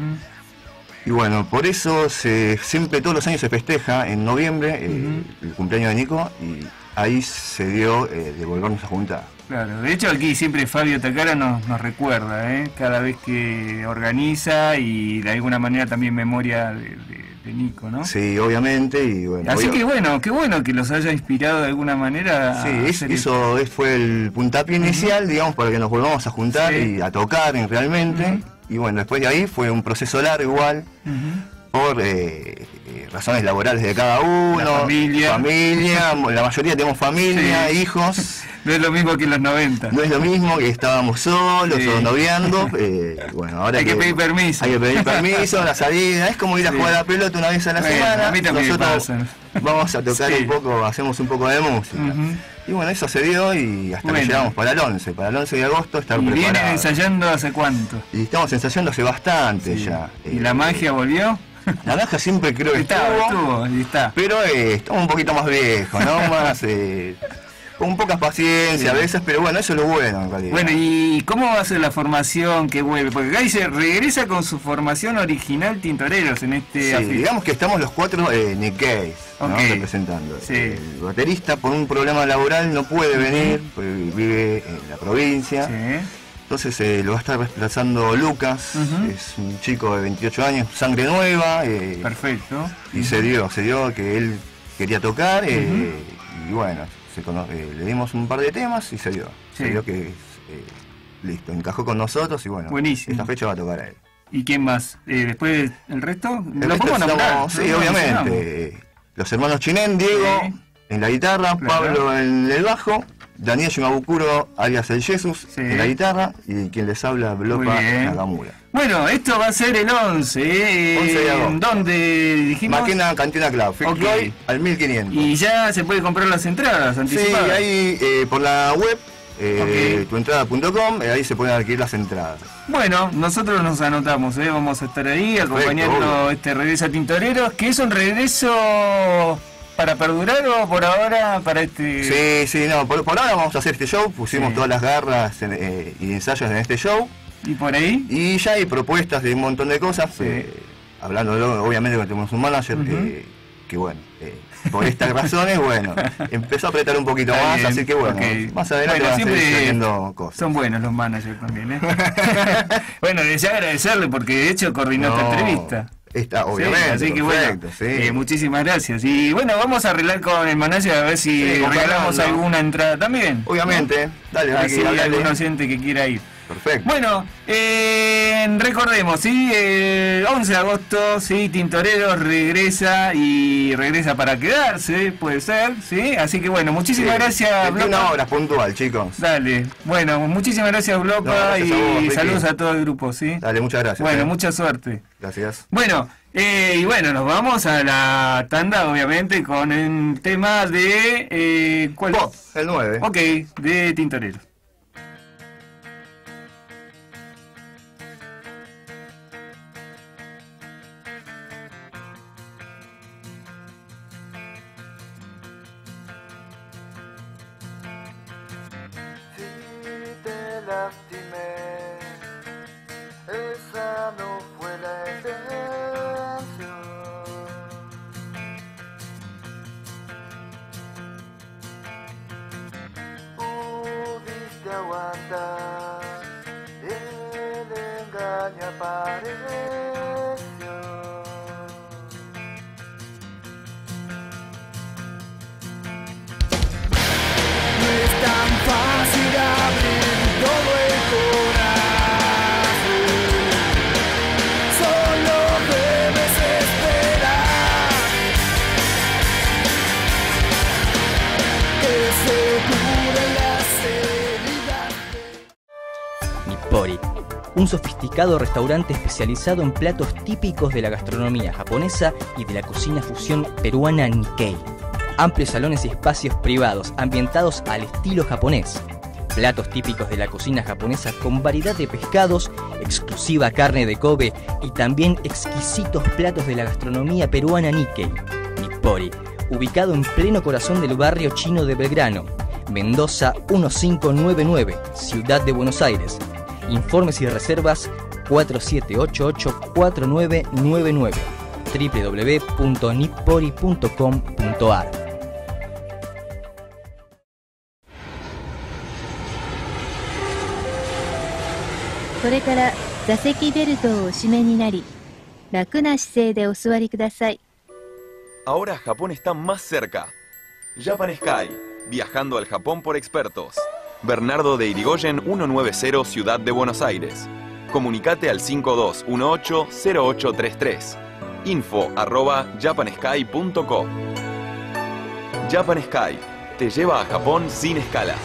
Y bueno, por eso se, siempre todos los años se festeja en noviembre eh, Ujú. el cumpleaños de Nico, y ahí se dio eh, de volvernos a juntar. Claro, de hecho aquí siempre Fabio Takara nos, nos recuerda, ¿eh? Cada vez que organiza y de alguna manera también memoria de, de- de Nico, ¿no? Sí, obviamente, y bueno. Así obvio- que bueno, qué bueno que los haya inspirado de alguna manera. Sí, a es- hacer eso es- fue el puntapié inicial, digamos, para que nos volvamos a juntar Sí. y a tocar en- realmente. Ujú. Y bueno, después de ahí fue un proceso largo igual, esto. Ujú. por eh, eh, razones laborales de cada uno. La familia. familia, la mayoría tenemos familia, Sí. hijos. No es lo mismo que en los noventa. No es lo mismo que estábamos solos Sí. o noviando. eh, bueno, ahora Hay que pedir permiso. Hay que pedir permiso, la salida. Es como ir a Sí. jugar a la pelota una vez a la Bueno, semana. a mí también me Nosotros pasa. vamos a tocar Sí. un poco, hacemos un poco de música. Ujú. Y bueno, eso se dio y hasta Bueno. que llegamos para el once. Para el once de agosto estar Y vienen preparados. ensayando hace cuánto. Y estamos ensayando hace bastante Sí. ya. ¿Y Eh, la magia volvió? La magia siempre creo que Estaba, estuvo. estuvo, y está. Pero eh, estamos un poquito más viejos, ¿no? Más, eh, con pocas paciencia sí. a veces, pero bueno, eso es lo bueno en realidad. Bueno, ¿y cómo va a ser la formación que vuelve? Porque acá dice, regresa con su formación original Tintoreros en este sí, afiche. Digamos que estamos los cuatro eh, Nick Case, ¿no? okay. representando. Sí. El baterista por un problema laboral no puede venir, porque vive en la provincia. Sí. Entonces eh, lo va a estar reemplazando Lucas, uh-huh. es un chico de veintiocho años, sangre nueva. Eh, Perfecto. Y uh-huh. se dio, se dio que él quería tocar uh-huh. eh, y bueno, se cono- eh, le dimos un par de temas y se dio. Sí. Se dio que eh, listo, encajó con nosotros y bueno, buenísimo. Esta fecha va a tocar a él. ¿Y quién más? Eh, ¿Después el resto? El ¿Lo podemos nombrar? Sí, ¿no? obviamente. Eh, los hermanos Chinen, Diego sí. en la guitarra, claro. Pablo en el bajo. Daniel Shimabukuro, alias el Jesus, sí. en la guitarra, y quien les habla, Blopa Nakamura. Bueno, esto va a ser el once, ¿eh? once de agosto. ¿Dónde dijimos? Maquena Cantina Club, okay. al mil quinientos. Y ya se puede comprar las entradas anticipadas. Sí, ahí eh, por la web, eh, okay. tuentrada punto com, eh, ahí se pueden adquirir las entradas. Bueno, nosotros nos anotamos, ¿eh? Vamos a estar ahí acompañando Perfecto, este regreso a Tintoreros, que es un regreso... ¿Para perdurar o por ahora para este...? Sí, sí, no, por, por ahora vamos a hacer este show, pusimos sí. todas las garras en, eh, y ensayos en este show. ¿Y por ahí? Y ya hay propuestas de un montón de cosas, sí. eh, hablando obviamente que tenemos un manager, uh-huh. eh, que bueno, eh, por estas razones, bueno, empezó a apretar un poquito Está más, bien. así que bueno, okay. más adelante bueno, van a seguir saliendo cosas. Son buenos los managers también, ¿eh? Bueno, deseo agradecerle porque de hecho coordinó no. esta entrevista. Está, obviamente, sí, así que perfecto, bueno, sí. eh, muchísimas gracias. Y bueno, vamos a arreglar con el manager a ver si sí, regalamos alguna entrada también. Obviamente, ¿no? dale, así hay algún oyente que quiera ir. Perfecto. Bueno, eh, recordemos, ¿sí? El once de agosto, ¿sí? Tintoreros regresa y regresa para quedarse, puede ser, ¿sí? Así que bueno, muchísimas sí, gracias, Blopa. Una hora puntual, chicos. Dale, bueno, muchísimas gracias, Blopa, no, gracias y a vos, saludos a todo el grupo, ¿sí? Dale, muchas gracias. Bueno, eh. mucha suerte. Gracias. Bueno, eh, y bueno, nos vamos a la tanda, obviamente, con el tema de... Eh, ¿cuál Pop, es? El nueve. Ok, de Tintoreros. Lastimé, esa no fue la intención. Pudiste aguantar, el engaño apareció. No es tan fácil abrir todo el corazón, solo debes esperar que se curen las heridas de... Nippori, un sofisticado restaurante especializado en platos típicos de la gastronomía japonesa y de la cocina fusión peruana Nikkei. Amplios salones y espacios privados ambientados al estilo japonés. Platos típicos de la cocina japonesa con variedad de pescados, exclusiva carne de Kobe y también exquisitos platos de la gastronomía peruana Nikkei. Nippori, ubicado en pleno corazón del barrio chino de Belgrano, Mendoza mil quinientos noventa y nueve, Ciudad de Buenos Aires. Informes y reservas cuatro siete ocho ocho cuatro nueve nueve nueve, doble u doble u doble u punto nippori punto com punto a r. これから座席ベルトをお締めになり、楽な姿勢でお座りください。 Ahora Japón está más cerca. Japan Sky, viajando al Japón por expertos. Bernardo de Irigoyen ciento noventa, Ciudad de Buenos Aires. Comunicate al cinco dos uno ocho cero ocho tres tres. Info arroba japansky punto com. Japan Sky te lleva a Japón sin escalas.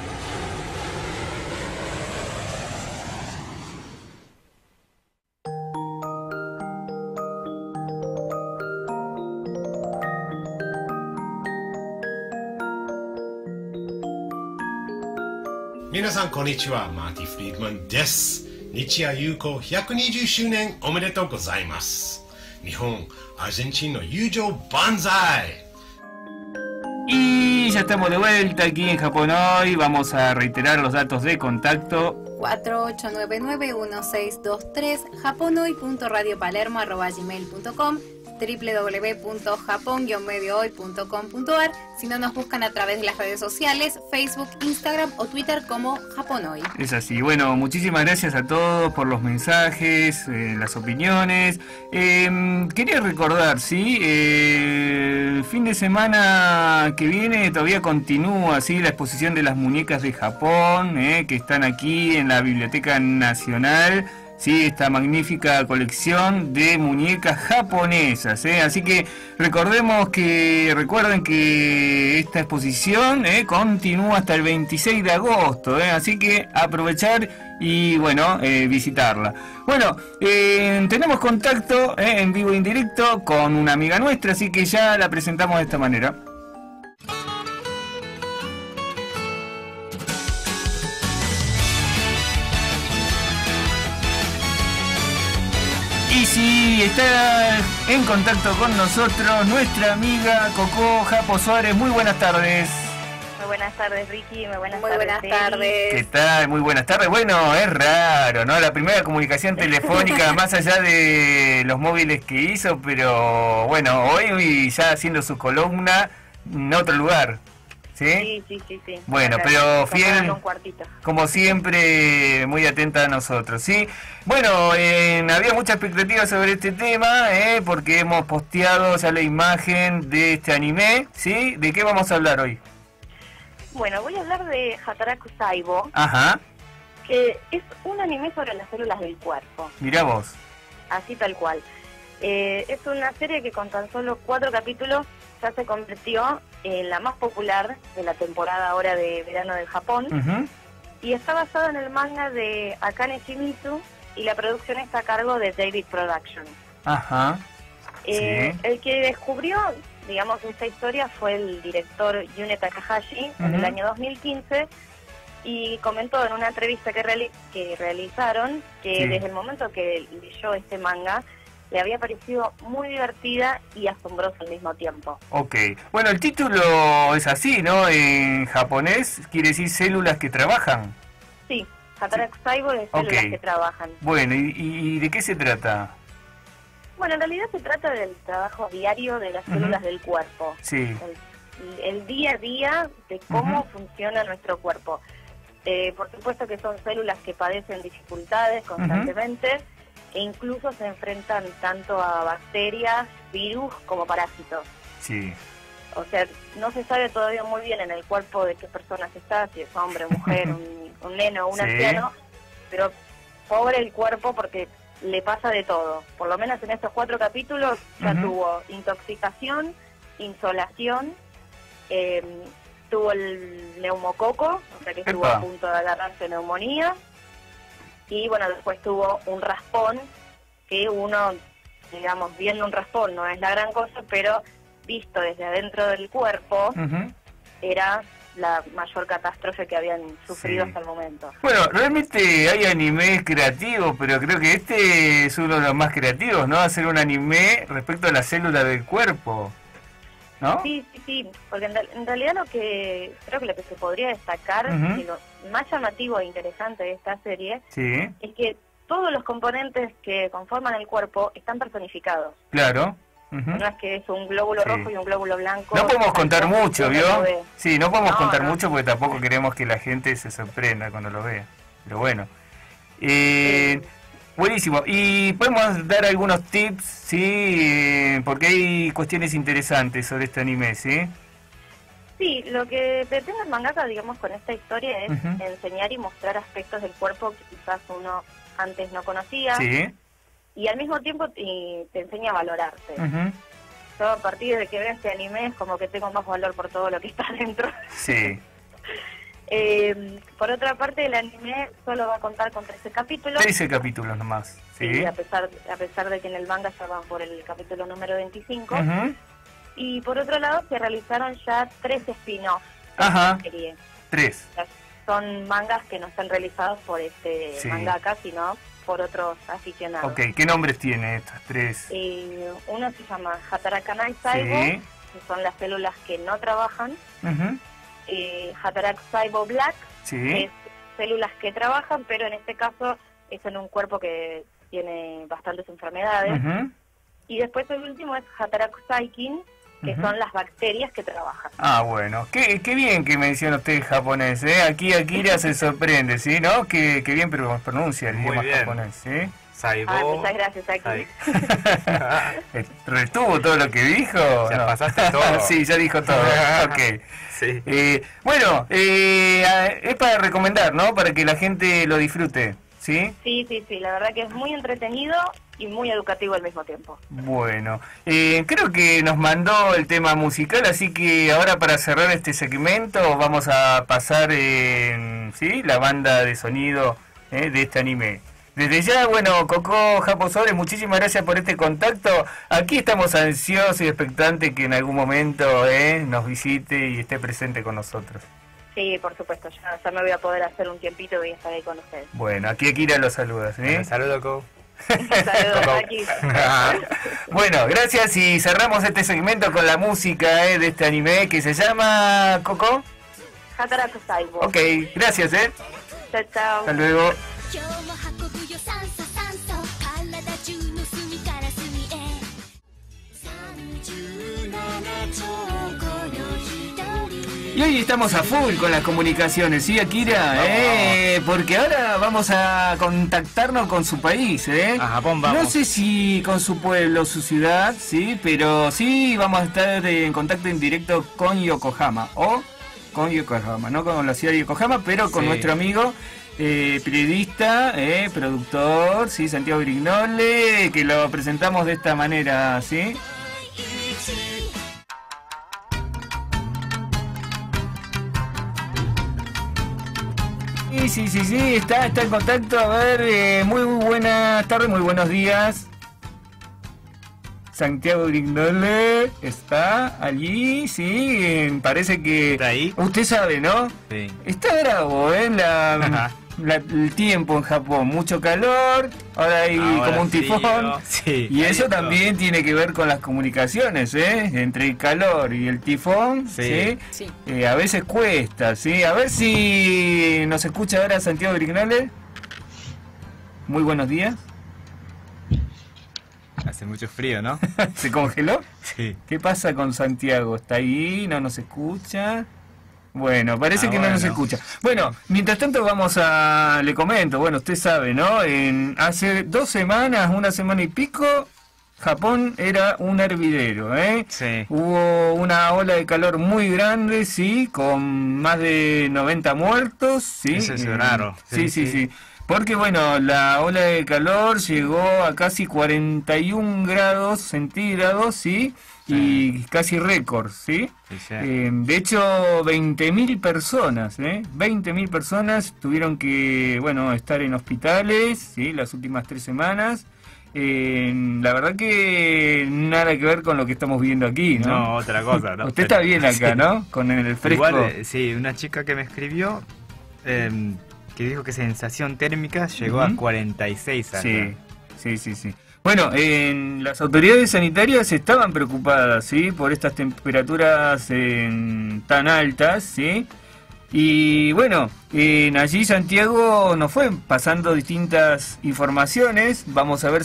Minasan konnichiwa, Marty Friedman です。日夜友好ひゃくにじゅっしゅうねんおめでとうございます。日本、アルゼンチンの友情万歳。 Y ya estamos de vuelta aquí en Japón Hoy. Vamos a reiterar los datos de contacto. cuatro ocho nueve nueve uno seis dos tres, japonhoy punto radio palermo arroba gmail punto com, doble u doble u doble u punto japón guion medio hoy punto com punto ar. Si no, nos buscan a través de las redes sociales, Facebook, Instagram o Twitter como Japón Hoy. Es así. Bueno, muchísimas gracias a todos por los mensajes, eh, las opiniones. Eh, quería recordar, ¿sí? Eh, el fin de semana que viene todavía continúa, ¿sí? La exposición de las muñecas de Japón, eh, que están aquí en la Biblioteca Nacional. Sí, esta magnífica colección de muñecas japonesas, ¿eh? Así que recordemos que, recuerden que esta exposición ¿eh? continúa hasta el veintiséis de agosto, ¿eh? Así que aprovechar y bueno, eh, visitarla. Bueno, eh, tenemos contacto ¿eh? en vivo e indirecto con una amiga nuestra, así que ya la presentamos de esta manera. Y si está en contacto con nosotros nuestra amiga Coco Japo Suárez. Muy buenas tardes. Muy buenas tardes, Ricky. Muy buenas Muy tardes. buenas Eli. tardes. ¿Qué tal? Muy buenas tardes. Bueno, es raro, ¿no? La primera comunicación telefónica más allá de los móviles que hizo, pero bueno, hoy ya haciendo su columna en otro lugar. ¿Sí? Sí, sí, sí, sí. Bueno, Acá, pero tomando fiel, un cuartito. como siempre, muy atenta a nosotros, ¿sí? Bueno, eh, había mucha expectativa sobre este tema, ¿eh? Porque hemos posteado ya la imagen de este anime, ¿sí? ¿De qué vamos a hablar hoy? Bueno, voy a hablar de Hataraku Saibo, Ajá, que es un anime sobre las células del cuerpo, mirá vos. así tal cual. Eh, es una serie que con tan solo cuatro capítulos ya se convirtió en la más popular de la temporada ahora de verano del Japón. Uh-huh. Y está basada en el manga de Akane Shimizu y la producción está a cargo de David Production. Ajá. Eh, Sí. El que descubrió, digamos, esta historia fue el director Yune Takahashi en el Ujú. año dos mil quince y comentó en una entrevista que, reali- que realizaron que Sí. desde el momento que leyó este manga le había parecido muy divertida y asombrosa al mismo tiempo. Ok. Bueno, el título es así, ¿no? En japonés quiere decir células que trabajan. Sí, Hataraku Saibo es células Ok. que trabajan. Bueno, ¿y, y de qué se trata? Bueno, en realidad se trata del trabajo diario de las Ujú. células del cuerpo. Sí. El, el día a día de cómo Ujú. funciona nuestro cuerpo. Eh, por supuesto que son células que padecen dificultades constantemente e incluso se enfrentan tanto a bacterias, virus como parásitos. Sí. O sea, no se sabe todavía muy bien en el cuerpo de qué personas está, si es hombre, mujer, un, un neno o un Sí. anciano, pero pobre el cuerpo porque le pasa de todo. Por lo menos en estos cuatro capítulos ya Ujú. tuvo intoxicación, insolación, eh, tuvo el neumococo, o sea que estuvo Epa. a punto de agarrarse neumonía, y bueno, después tuvo un raspón, que uno, digamos, viendo un raspón no es la gran cosa, pero visto desde adentro del cuerpo, Ujú. era la mayor catástrofe que habían sufrido Sí. hasta el momento. Bueno, realmente hay animes creativos, pero creo que este es uno de los más creativos, ¿no? Hacer un anime respecto a la célula del cuerpo, ¿no? Sí, sí, sí, porque en, real- en realidad lo que creo que lo que se podría destacar Ujú. y lo más llamativo e interesante de esta serie Sí, es que todos los componentes que conforman el cuerpo están personificados. claro. Ujú. No es que es un glóbulo Sí. rojo y un glóbulo blanco. No podemos contar mucho, uno ¿vio? lo ve. Sí, no podemos No, contar no. mucho porque tampoco queremos que la gente se sorprenda cuando lo vea. Pero bueno. Eh, buenísimo. Y podemos dar algunos tips, ¿sí? Eh, porque hay cuestiones interesantes sobre este anime, ¿sí? Sí, lo que pretende el mangaka, digamos, con esta historia es Ujú. enseñar y mostrar aspectos del cuerpo que quizás uno antes no conocía. Sí. Y al mismo tiempo te, te enseña a valorarte. Ujú. Yo a partir de que veo este anime es como que tengo más valor por todo lo que está dentro. Sí. Eh, por otra parte, el anime solo va a contar con trece capítulos. trece capítulos nomás, ¿sí? Sí, a pesar, a pesar de que en el manga ya van por el capítulo número veinticinco. Ujú. Y por otro lado, se realizaron ya tres spin-offs de Ajá. la serie. Tres. O sea, son mangas que no están realizados por este Sí. mangaka, sino por otros aficionados. Ok, ¿qué nombres tiene estos tres? Eh, uno se llama Hatarakanai Saibo, Sí. son las células que no trabajan. Uh-huh. Eh, Hataraku Saibo Black, Sí. que es células que trabajan, pero en este caso es en un cuerpo que tiene bastantes enfermedades. Uh-huh. Y después el último es Hataraku Saikin, que Ujú. son las bacterias que trabajan. Ah, bueno, qué, qué bien que menciona usted japonés, ¿eh? Aquí Akira se sorprende, ¿sí? ¿No? Qué, qué bien pero pronuncia el Muy idioma bien. japonés, ¿sí? Saibo. Ah, muchas gracias, aquí. ¿Retuvo todo lo que dijo? Ya No. pasaste todo. Sí, ya dijo todo. Ok. Sí. Eh, bueno, eh, es para recomendar, ¿no? Para que la gente lo disfrute, ¿sí? Sí, sí, sí, la verdad que es muy entretenido y muy educativo al mismo tiempo. Bueno, eh, creo que nos mandó el tema musical, así que ahora para cerrar este segmento vamos a pasar en, ¿sí? la banda de sonido eh, de este anime. Desde ya, bueno, Coco Japosore, muchísimas gracias por este contacto. Aquí estamos ansiosos y expectantes que en algún momento eh, nos visite y esté presente con nosotros. Sí, por supuesto, ya, ya me voy a poder hacer un tiempito y voy a estar ahí con ustedes. Bueno, aquí Akira los saluda, ¿sí? Bueno, saludo, Coco. Saludos, aquí. Bueno, gracias y cerramos este segmento con la música eh, de este anime que se llama Coco. Hataraku Saibo. Ok, gracias, eh. Chao, chao. Hasta luego. 今日も運ぶよ酸素酸素体中の隅から隅へさんじゅうなな兆個の左 Y hoy estamos a full con las comunicaciones, ¿sí, Akira? Eh, porque ahora vamos a contactarnos con su país, ¿eh? A Japón vamos. No sé si con su pueblo, su ciudad, sí, pero sí vamos a estar en contacto en directo con Yokohama, o con Yokohama, no con la ciudad de Yokohama, pero con Sí. nuestro amigo eh, periodista, eh, productor, sí, Santiago Brignole, que lo presentamos de esta manera, ¿sí? Sí, sí, sí, sí, está, está en contacto. A ver, eh, muy buenas tardes, muy buenos días. Santiago Brignole está allí, sí, eh, parece que... ¿Está ahí? Usted sabe, ¿no? Sí. Está bravo, ¿eh? La, la- el tiempo en Japón, mucho calor, ahora hay Ahora como un frío, tifón. sí, y hay eso de todo. también tiene que ver con las comunicaciones, ¿eh? Entre el calor y el tifón, ¿sí? Sí. Sí. Eh, a veces cuesta, ¿sí? A ver si nos escucha ahora Santiago Brignole. Muy buenos días. Hace mucho frío, ¿no? ¿Se congeló? Sí. ¿Qué pasa con Santiago? ¿Está ahí? ¿No nos escucha? Bueno, parece Ah, que no nos bueno. escucha. Bueno, mientras tanto vamos a... Le comento, bueno, usted sabe, ¿no? En, hace dos semanas, una semana y pico, Japón era un hervidero, ¿eh? Sí. Hubo una ola de calor muy grande, sí, con más de noventa muertos, sí. Eso es eh, raro. Sí, sí, Sí, sí. sí. Porque, bueno, la ola de calor llegó a casi cuarenta y un grados centígrados, ¿sí? Y casi récord, ¿sí? Sí, sí. Eh, de hecho, veinte mil personas, ¿eh? veinte mil personas tuvieron que, bueno, estar en hospitales, ¿sí? Las últimas tres semanas. Eh, la verdad que nada que ver con lo que estamos viendo aquí, ¿no? No, otra cosa, ¿no? Usted está bien acá, Sí. ¿no? Con el fresco. Igual, eh, sí, una chica que me escribió eh, que dijo que sensación térmica llegó Ujú. a cuarenta y seis acá. Sí, sí, sí, sí. Bueno, en las autoridades sanitarias estaban preocupadas, ¿sí? Por estas temperaturas en- tan altas, ¿sí? Y bueno, en allí Santiago nos fue pasando distintas informaciones. Vamos a ver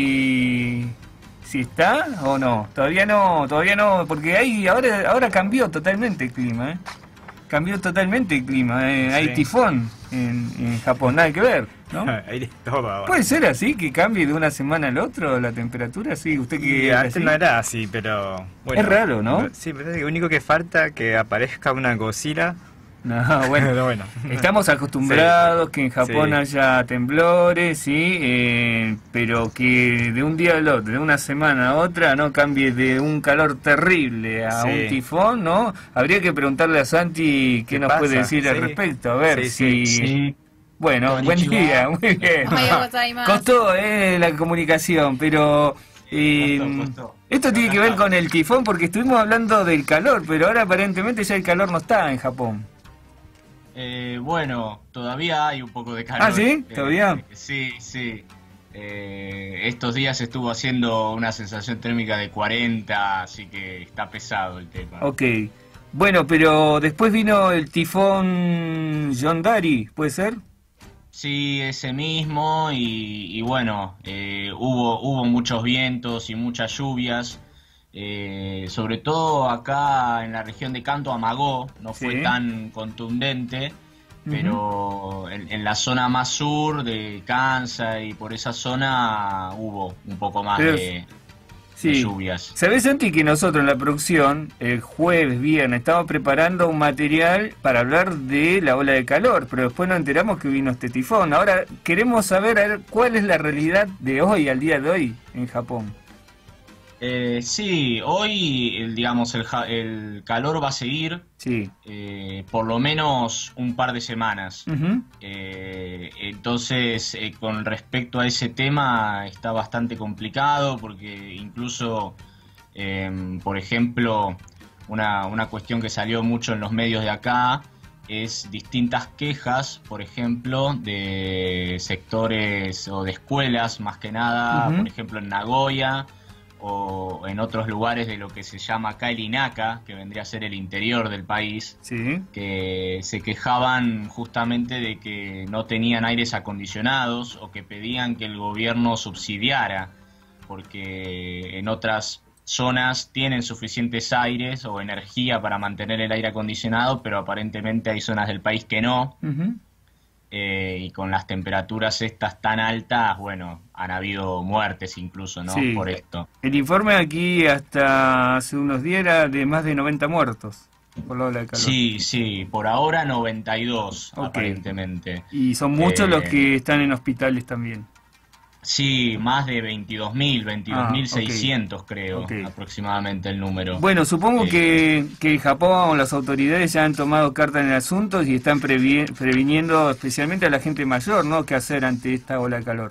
si si está o no. Todavía no, todavía no, porque ahí ahora ahora cambió totalmente el clima, ¿eh? Cambió totalmente el clima. ¿eh? Hay Sí. tifón en, en Japón, nada que ver, ¿no? Hay de todo ahora. ¿Puede ser así que cambie de una semana al otro la temperatura? Sí, usted que Y es antes así. no era así, pero... bueno, Es raro, ¿no? Sí, pero es lo único que falta que aparezca una Godzilla. No, bueno, Pero bueno. estamos acostumbrados que en Japón Sí. haya temblores, sí, eh, pero que de un día al otro, de una semana a otra, no cambie de un calor terrible a Sí. un tifón, ¿no? Habría que preguntarle a Santi qué, ¿Qué nos pasa? puede decir al Sí. respecto, a ver Sí, si... sí, sí. Bueno, buen Konnichiwa. día, muy bien. Ohayou gozaimasu. Costó eh, la comunicación, pero... eh, Costó, costó. esto tiene que ver con el tifón porque estuvimos hablando del calor, pero ahora aparentemente ya el calor no está en Japón. Eh, bueno, todavía hay un poco de calor. Ah, ¿sí? Eh, ¿Todavía? sí, sí. Eh, estos días estuvo haciendo una sensación térmica de cuarenta, así que está pesado el tema. Ok. Bueno, pero después vino el tifón Yondari, ¿puede ser? Sí, ese mismo, y, y bueno, eh, hubo, hubo muchos vientos y muchas lluvias, eh, sobre todo acá en la región de Kanto amagó, no fue Sí. tan contundente, pero en, en la zona más sur de Kansai y por esa zona hubo un poco más Pero- de, Sí. de lluvias. ¿Sabés, Santi, que nosotros en la producción, el jueves, viernes, estamos preparando un material para hablar de la ola de calor, pero después nos enteramos que vino este tifón? Ahora queremos saber a ver, cuál es la realidad de hoy, al día de hoy, en Japón. Eh, sí, hoy, el, digamos, el, ja- el calor va a seguir, Sí. eh, por lo menos un par de semanas. Ujú. Eh, entonces, eh, con respecto a ese tema, está bastante complicado porque incluso, eh, por ejemplo, una, una cuestión que salió mucho en los medios de acá es distintas quejas, por ejemplo, de sectores o de escuelas, más que nada, Ujú. por ejemplo, en Nagoya o en otros lugares de lo que se llama acá el Inaka, que vendría a ser el interior del país, Sí. que se quejaban justamente de que no tenían aires acondicionados o que pedían que el gobierno subsidiara, porque en otras zonas tienen suficientes aires o energía para mantener el aire acondicionado, pero aparentemente hay zonas del país que no. Ujú. Eh, y con las temperaturas estas tan altas, bueno, han habido muertes incluso, ¿no? Sí. Por esto. El informe aquí hasta hace unos días era de más de noventa muertos por la ola de calor. Sí, sí, por ahora noventa y dos, Ok. aparentemente. Y son muchos Eh, los que están en hospitales también. Sí, más de veintidós mil, veintidós mil seiscientos Ah, ok. creo, Ok. aproximadamente el número. Bueno, supongo Eh, que, que en Japón las autoridades ya han tomado carta en el asunto y están previ- previniendo especialmente a la gente mayor, ¿no?, qué hacer ante esta ola de calor.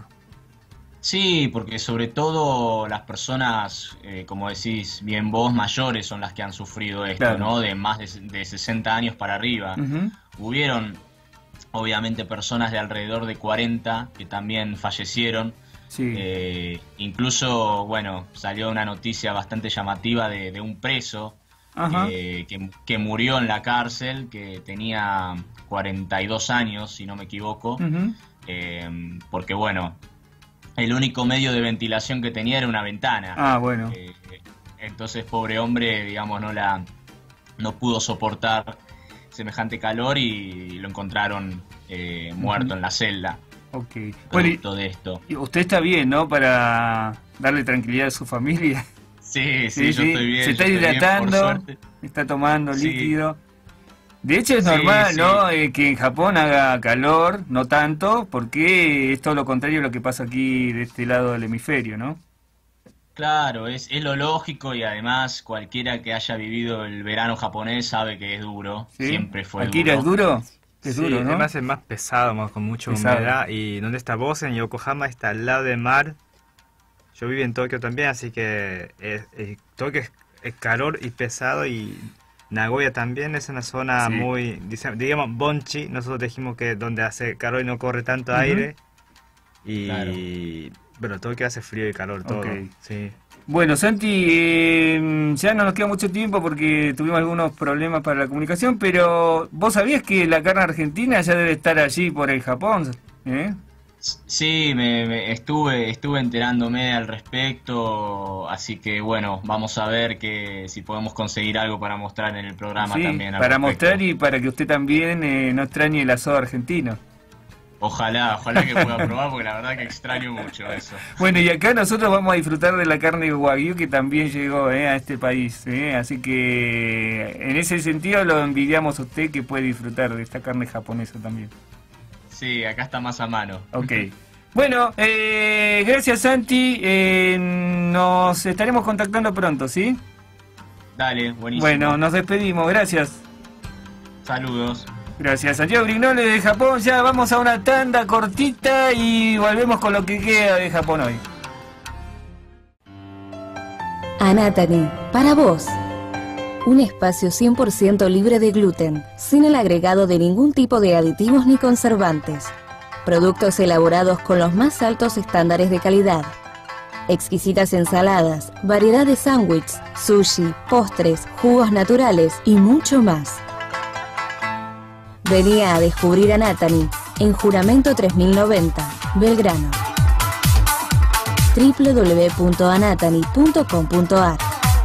Sí, porque sobre todo las personas, eh, como decís bien vos, mayores son las que han sufrido esto, Claro. ¿no? De más de, de sesenta años para arriba. Ujú. Hubieron, obviamente, personas de alrededor de cuarenta que también fallecieron. Sí. Eh, incluso, bueno, salió una noticia bastante llamativa de, de un preso Ajá. eh, que, que murió en la cárcel, que tenía cuarenta y dos años, si no me equivoco, Ujú. eh, porque, bueno, el único medio de ventilación que tenía era una ventana. Ah, bueno. Eh, entonces, pobre hombre, digamos, no la no pudo soportar semejante calor y lo encontraron eh, muerto Ujú. en la celda. Ok. Bueno, y- Producto de esto. y usted está bien, ¿no?, para darle tranquilidad a su familia. Sí, sí, yo estoy bien. Se está yo estoy bien, por hidratando, suerte. está tomando Sí. líquido. De hecho es Sí, normal, sí. ¿no?, eh, que en Japón haga calor, no tanto, porque es todo lo contrario a lo que pasa aquí de este lado del hemisferio, ¿no? Claro, es, es lo lógico y además cualquiera que haya vivido el verano japonés sabe que es duro. ¿Sí? Siempre fue ¿Akira duro. es duro? Es Sí, duro, ¿no? además es más pesado, más con mucha Pesado. humedad. Y donde está vos, en Yokohama, está al lado del mar. Yo vivo en Tokio también, así que es- es- Tokio es, es calor y pesado. Y Nagoya también es una zona Sí. muy, dice- digamos, Bonchi. Nosotros dijimos que donde hace calor y no corre tanto Ujú. aire. Y Claro. bueno, Tokio hace frío y calor todo. Ok. Sí. Bueno, Santi, eh, ya no nos queda mucho tiempo porque tuvimos algunos problemas para la comunicación, pero ¿vos sabías que la carne argentina ya debe estar allí por el Japón? ¿Eh? Sí, me, me- estuve estuve enterándome al respecto, así que bueno, vamos a ver que si podemos conseguir algo para mostrar en el programa Sí, también. al para respecto. mostrar y para que usted también eh, no extrañe el asado argentino. Ojalá, ojalá que pueda probar porque la verdad que extraño mucho eso. Bueno, y acá nosotros vamos a disfrutar de la carne de Wagyu que también llegó eh, a este país. eh, Así que en ese sentido lo envidiamos a usted que puede disfrutar de esta carne japonesa también. Sí, acá está más a mano. Ok. Bueno, eh, gracias Santi. eh, nos estaremos contactando pronto, ¿sí? Dale, buenísimo. Bueno, nos despedimos. Gracias. Saludos. Gracias, Santiago Brignole de Japón. Ya vamos a una tanda cortita y volvemos con lo que queda de Japón hoy. Anatani, para vos. Un espacio cien por ciento libre de gluten, sin el agregado de ningún tipo de aditivos ni conservantes. Productos elaborados con los más altos estándares de calidad. Exquisitas ensaladas, variedad de sándwiches, sushi, postres, jugos naturales y mucho más. Vení a descubrir Anatani en Juramento tres mil noventa, Belgrano. doble u doble u doble u punto anatani punto com punto a r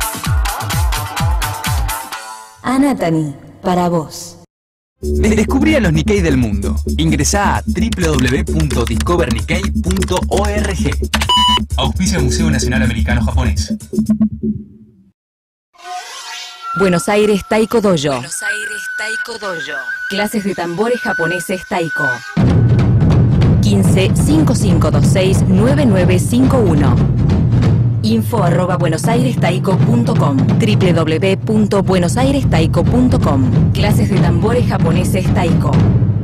Anatani, para vos. Descubrí a los Nikkei del mundo. Ingresá a doble u doble u doble u punto discover nikkei punto org. Auspicia el Museo Nacional Americano Japonés. Buenos Aires Taiko Dojo. Buenos Aires Taiko Dojo. Clases de tambores japoneses Taiko. quince, cinco cinco dos seis, nueve nueve cinco uno. Info arroba buenosairestaiko punto com. doble u doble u doble u punto buenosairestaiko punto com. Clases de tambores japoneses Taiko.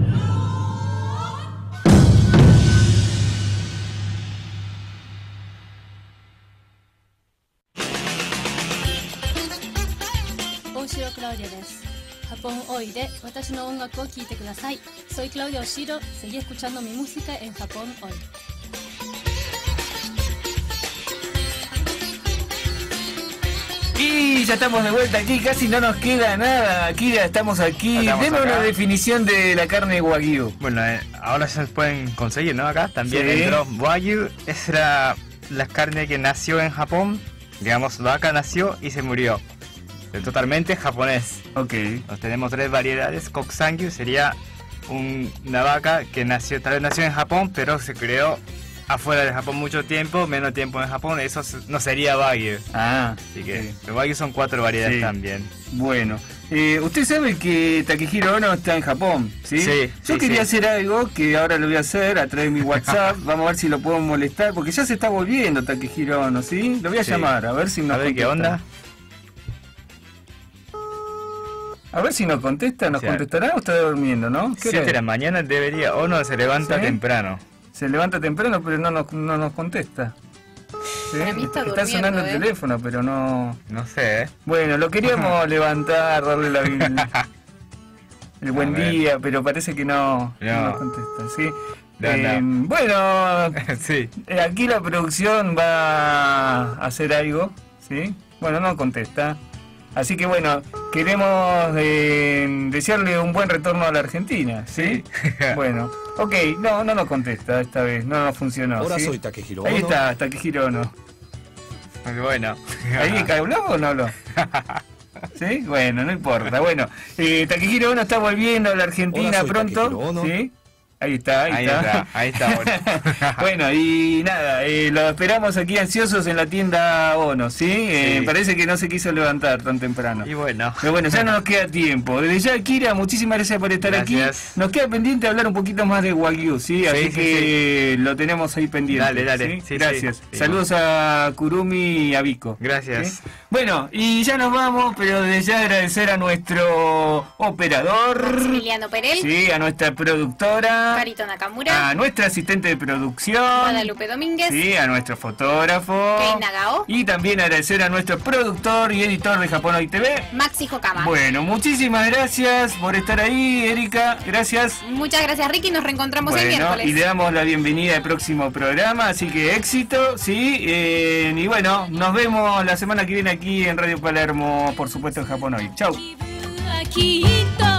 Oshiro Claudia desu. Japón hoy de Watashi no ongaku o kiite kudasai. Soy Claudia Oshiro, seguí escuchando mi música en Japón hoy. Y ya estamos de vuelta aquí, casi no nos queda nada. Aquí ya estamos aquí. Estamos Deme acá. una definición de la carne Wagyu. Bueno, eh, ahora ya se pueden conseguir, ¿no? Acá también Sí. entró Wagyu. Es la, la carne que nació en Japón. Digamos, vaca nació y se murió. Es totalmente japonés. Ok. Nos tenemos tres variedades. Kokusangyu sería un- una vaca que nació, tal vez nació en Japón, pero se creó afuera de Japón mucho tiempo, menos tiempo en Japón. Eso s- no sería Wagyu. Ah, Así que sí. los Wagyu son cuatro variedades Sí. también. Bueno, eh, usted sabe que Takehiro Ono está en Japón, ¿sí? Sí, Yo sí, quería sí. hacer algo que ahora lo voy a hacer a través de mi WhatsApp. Vamos a ver si lo puedo molestar, porque ya se está volviendo Takehiro Ono, ¿sí? Lo voy a Sí. llamar, a ver si nos A ver qué contesta. onda. A ver si nos contesta, ¿nos Sí. contestará o está durmiendo, no? ¿Qué hora siete de la es? mañana debería, o no, se levanta ¿Sí? temprano. Se levanta temprano, pero no nos, no nos contesta. ¿Sí? Para mí está Está durmiendo, sonando el ¿eh? teléfono, pero no... No sé, ¿eh? Bueno, lo queríamos levantar, darle la el, el buen A ver. día, pero parece que no, no. No. nos contesta, ¿sí? No, Eh, no. Bueno, Sí. eh, aquí la producción va a hacer algo, ¿sí? Bueno, no contesta. Así que bueno, queremos eh, desearle un buen retorno a la Argentina, ¿sí? Bueno, ok, no, no nos contesta esta vez, no nos funcionó. Ahora ¿sí? soy Takehiro Ahí Ono. está, Takehiro Ono. Muy bueno. ¿Ahí habló o no habló? ¿Sí? Bueno, no importa. Bueno, eh, Takehiro Ono está volviendo a la Argentina Hola, soy pronto. Takehiro Ono. ¿Sí? Ahí está, ahí, Ahí está. está, ahí está, bueno. Bueno, y nada, eh, lo esperamos aquí ansiosos en la tienda Ono, ¿sí? Eh, Sí. Parece que no se quiso levantar tan temprano. Y bueno. Pero bueno, ya no nos queda tiempo. Desde ya, Kira, muchísimas gracias por estar Gracias. aquí. Nos queda pendiente hablar un poquito más de Wagyu, ¿sí? Sí, Así sí, que lo tenemos ahí pendiente. Dale, dale. ¿sí? Sí, sí. Gracias. Sí. Saludos a Kurumi y a Vico. Gracias. ¿sí? Bueno, y ya nos vamos, pero desde ya agradecer a nuestro operador. Maximiliano Perel, Sí, a nuestra productora. Carito Nakamura, A nuestra asistente de producción. Guadalupe Domínguez, Sí, a nuestro fotógrafo. Kei Nagao, Y también agradecer a nuestro productor y editor de Japón Hoy T V. Maxi Hokama. Bueno, muchísimas gracias por estar ahí, Erika. Gracias. Muchas gracias, Ricky. Nos reencontramos el Bueno, miércoles. y le damos la bienvenida al próximo programa, así que éxito, sí. eh, y bueno, nos vemos la semana que viene aquí en Radio Palermo, por supuesto en Japón Hoy. Chau. きっと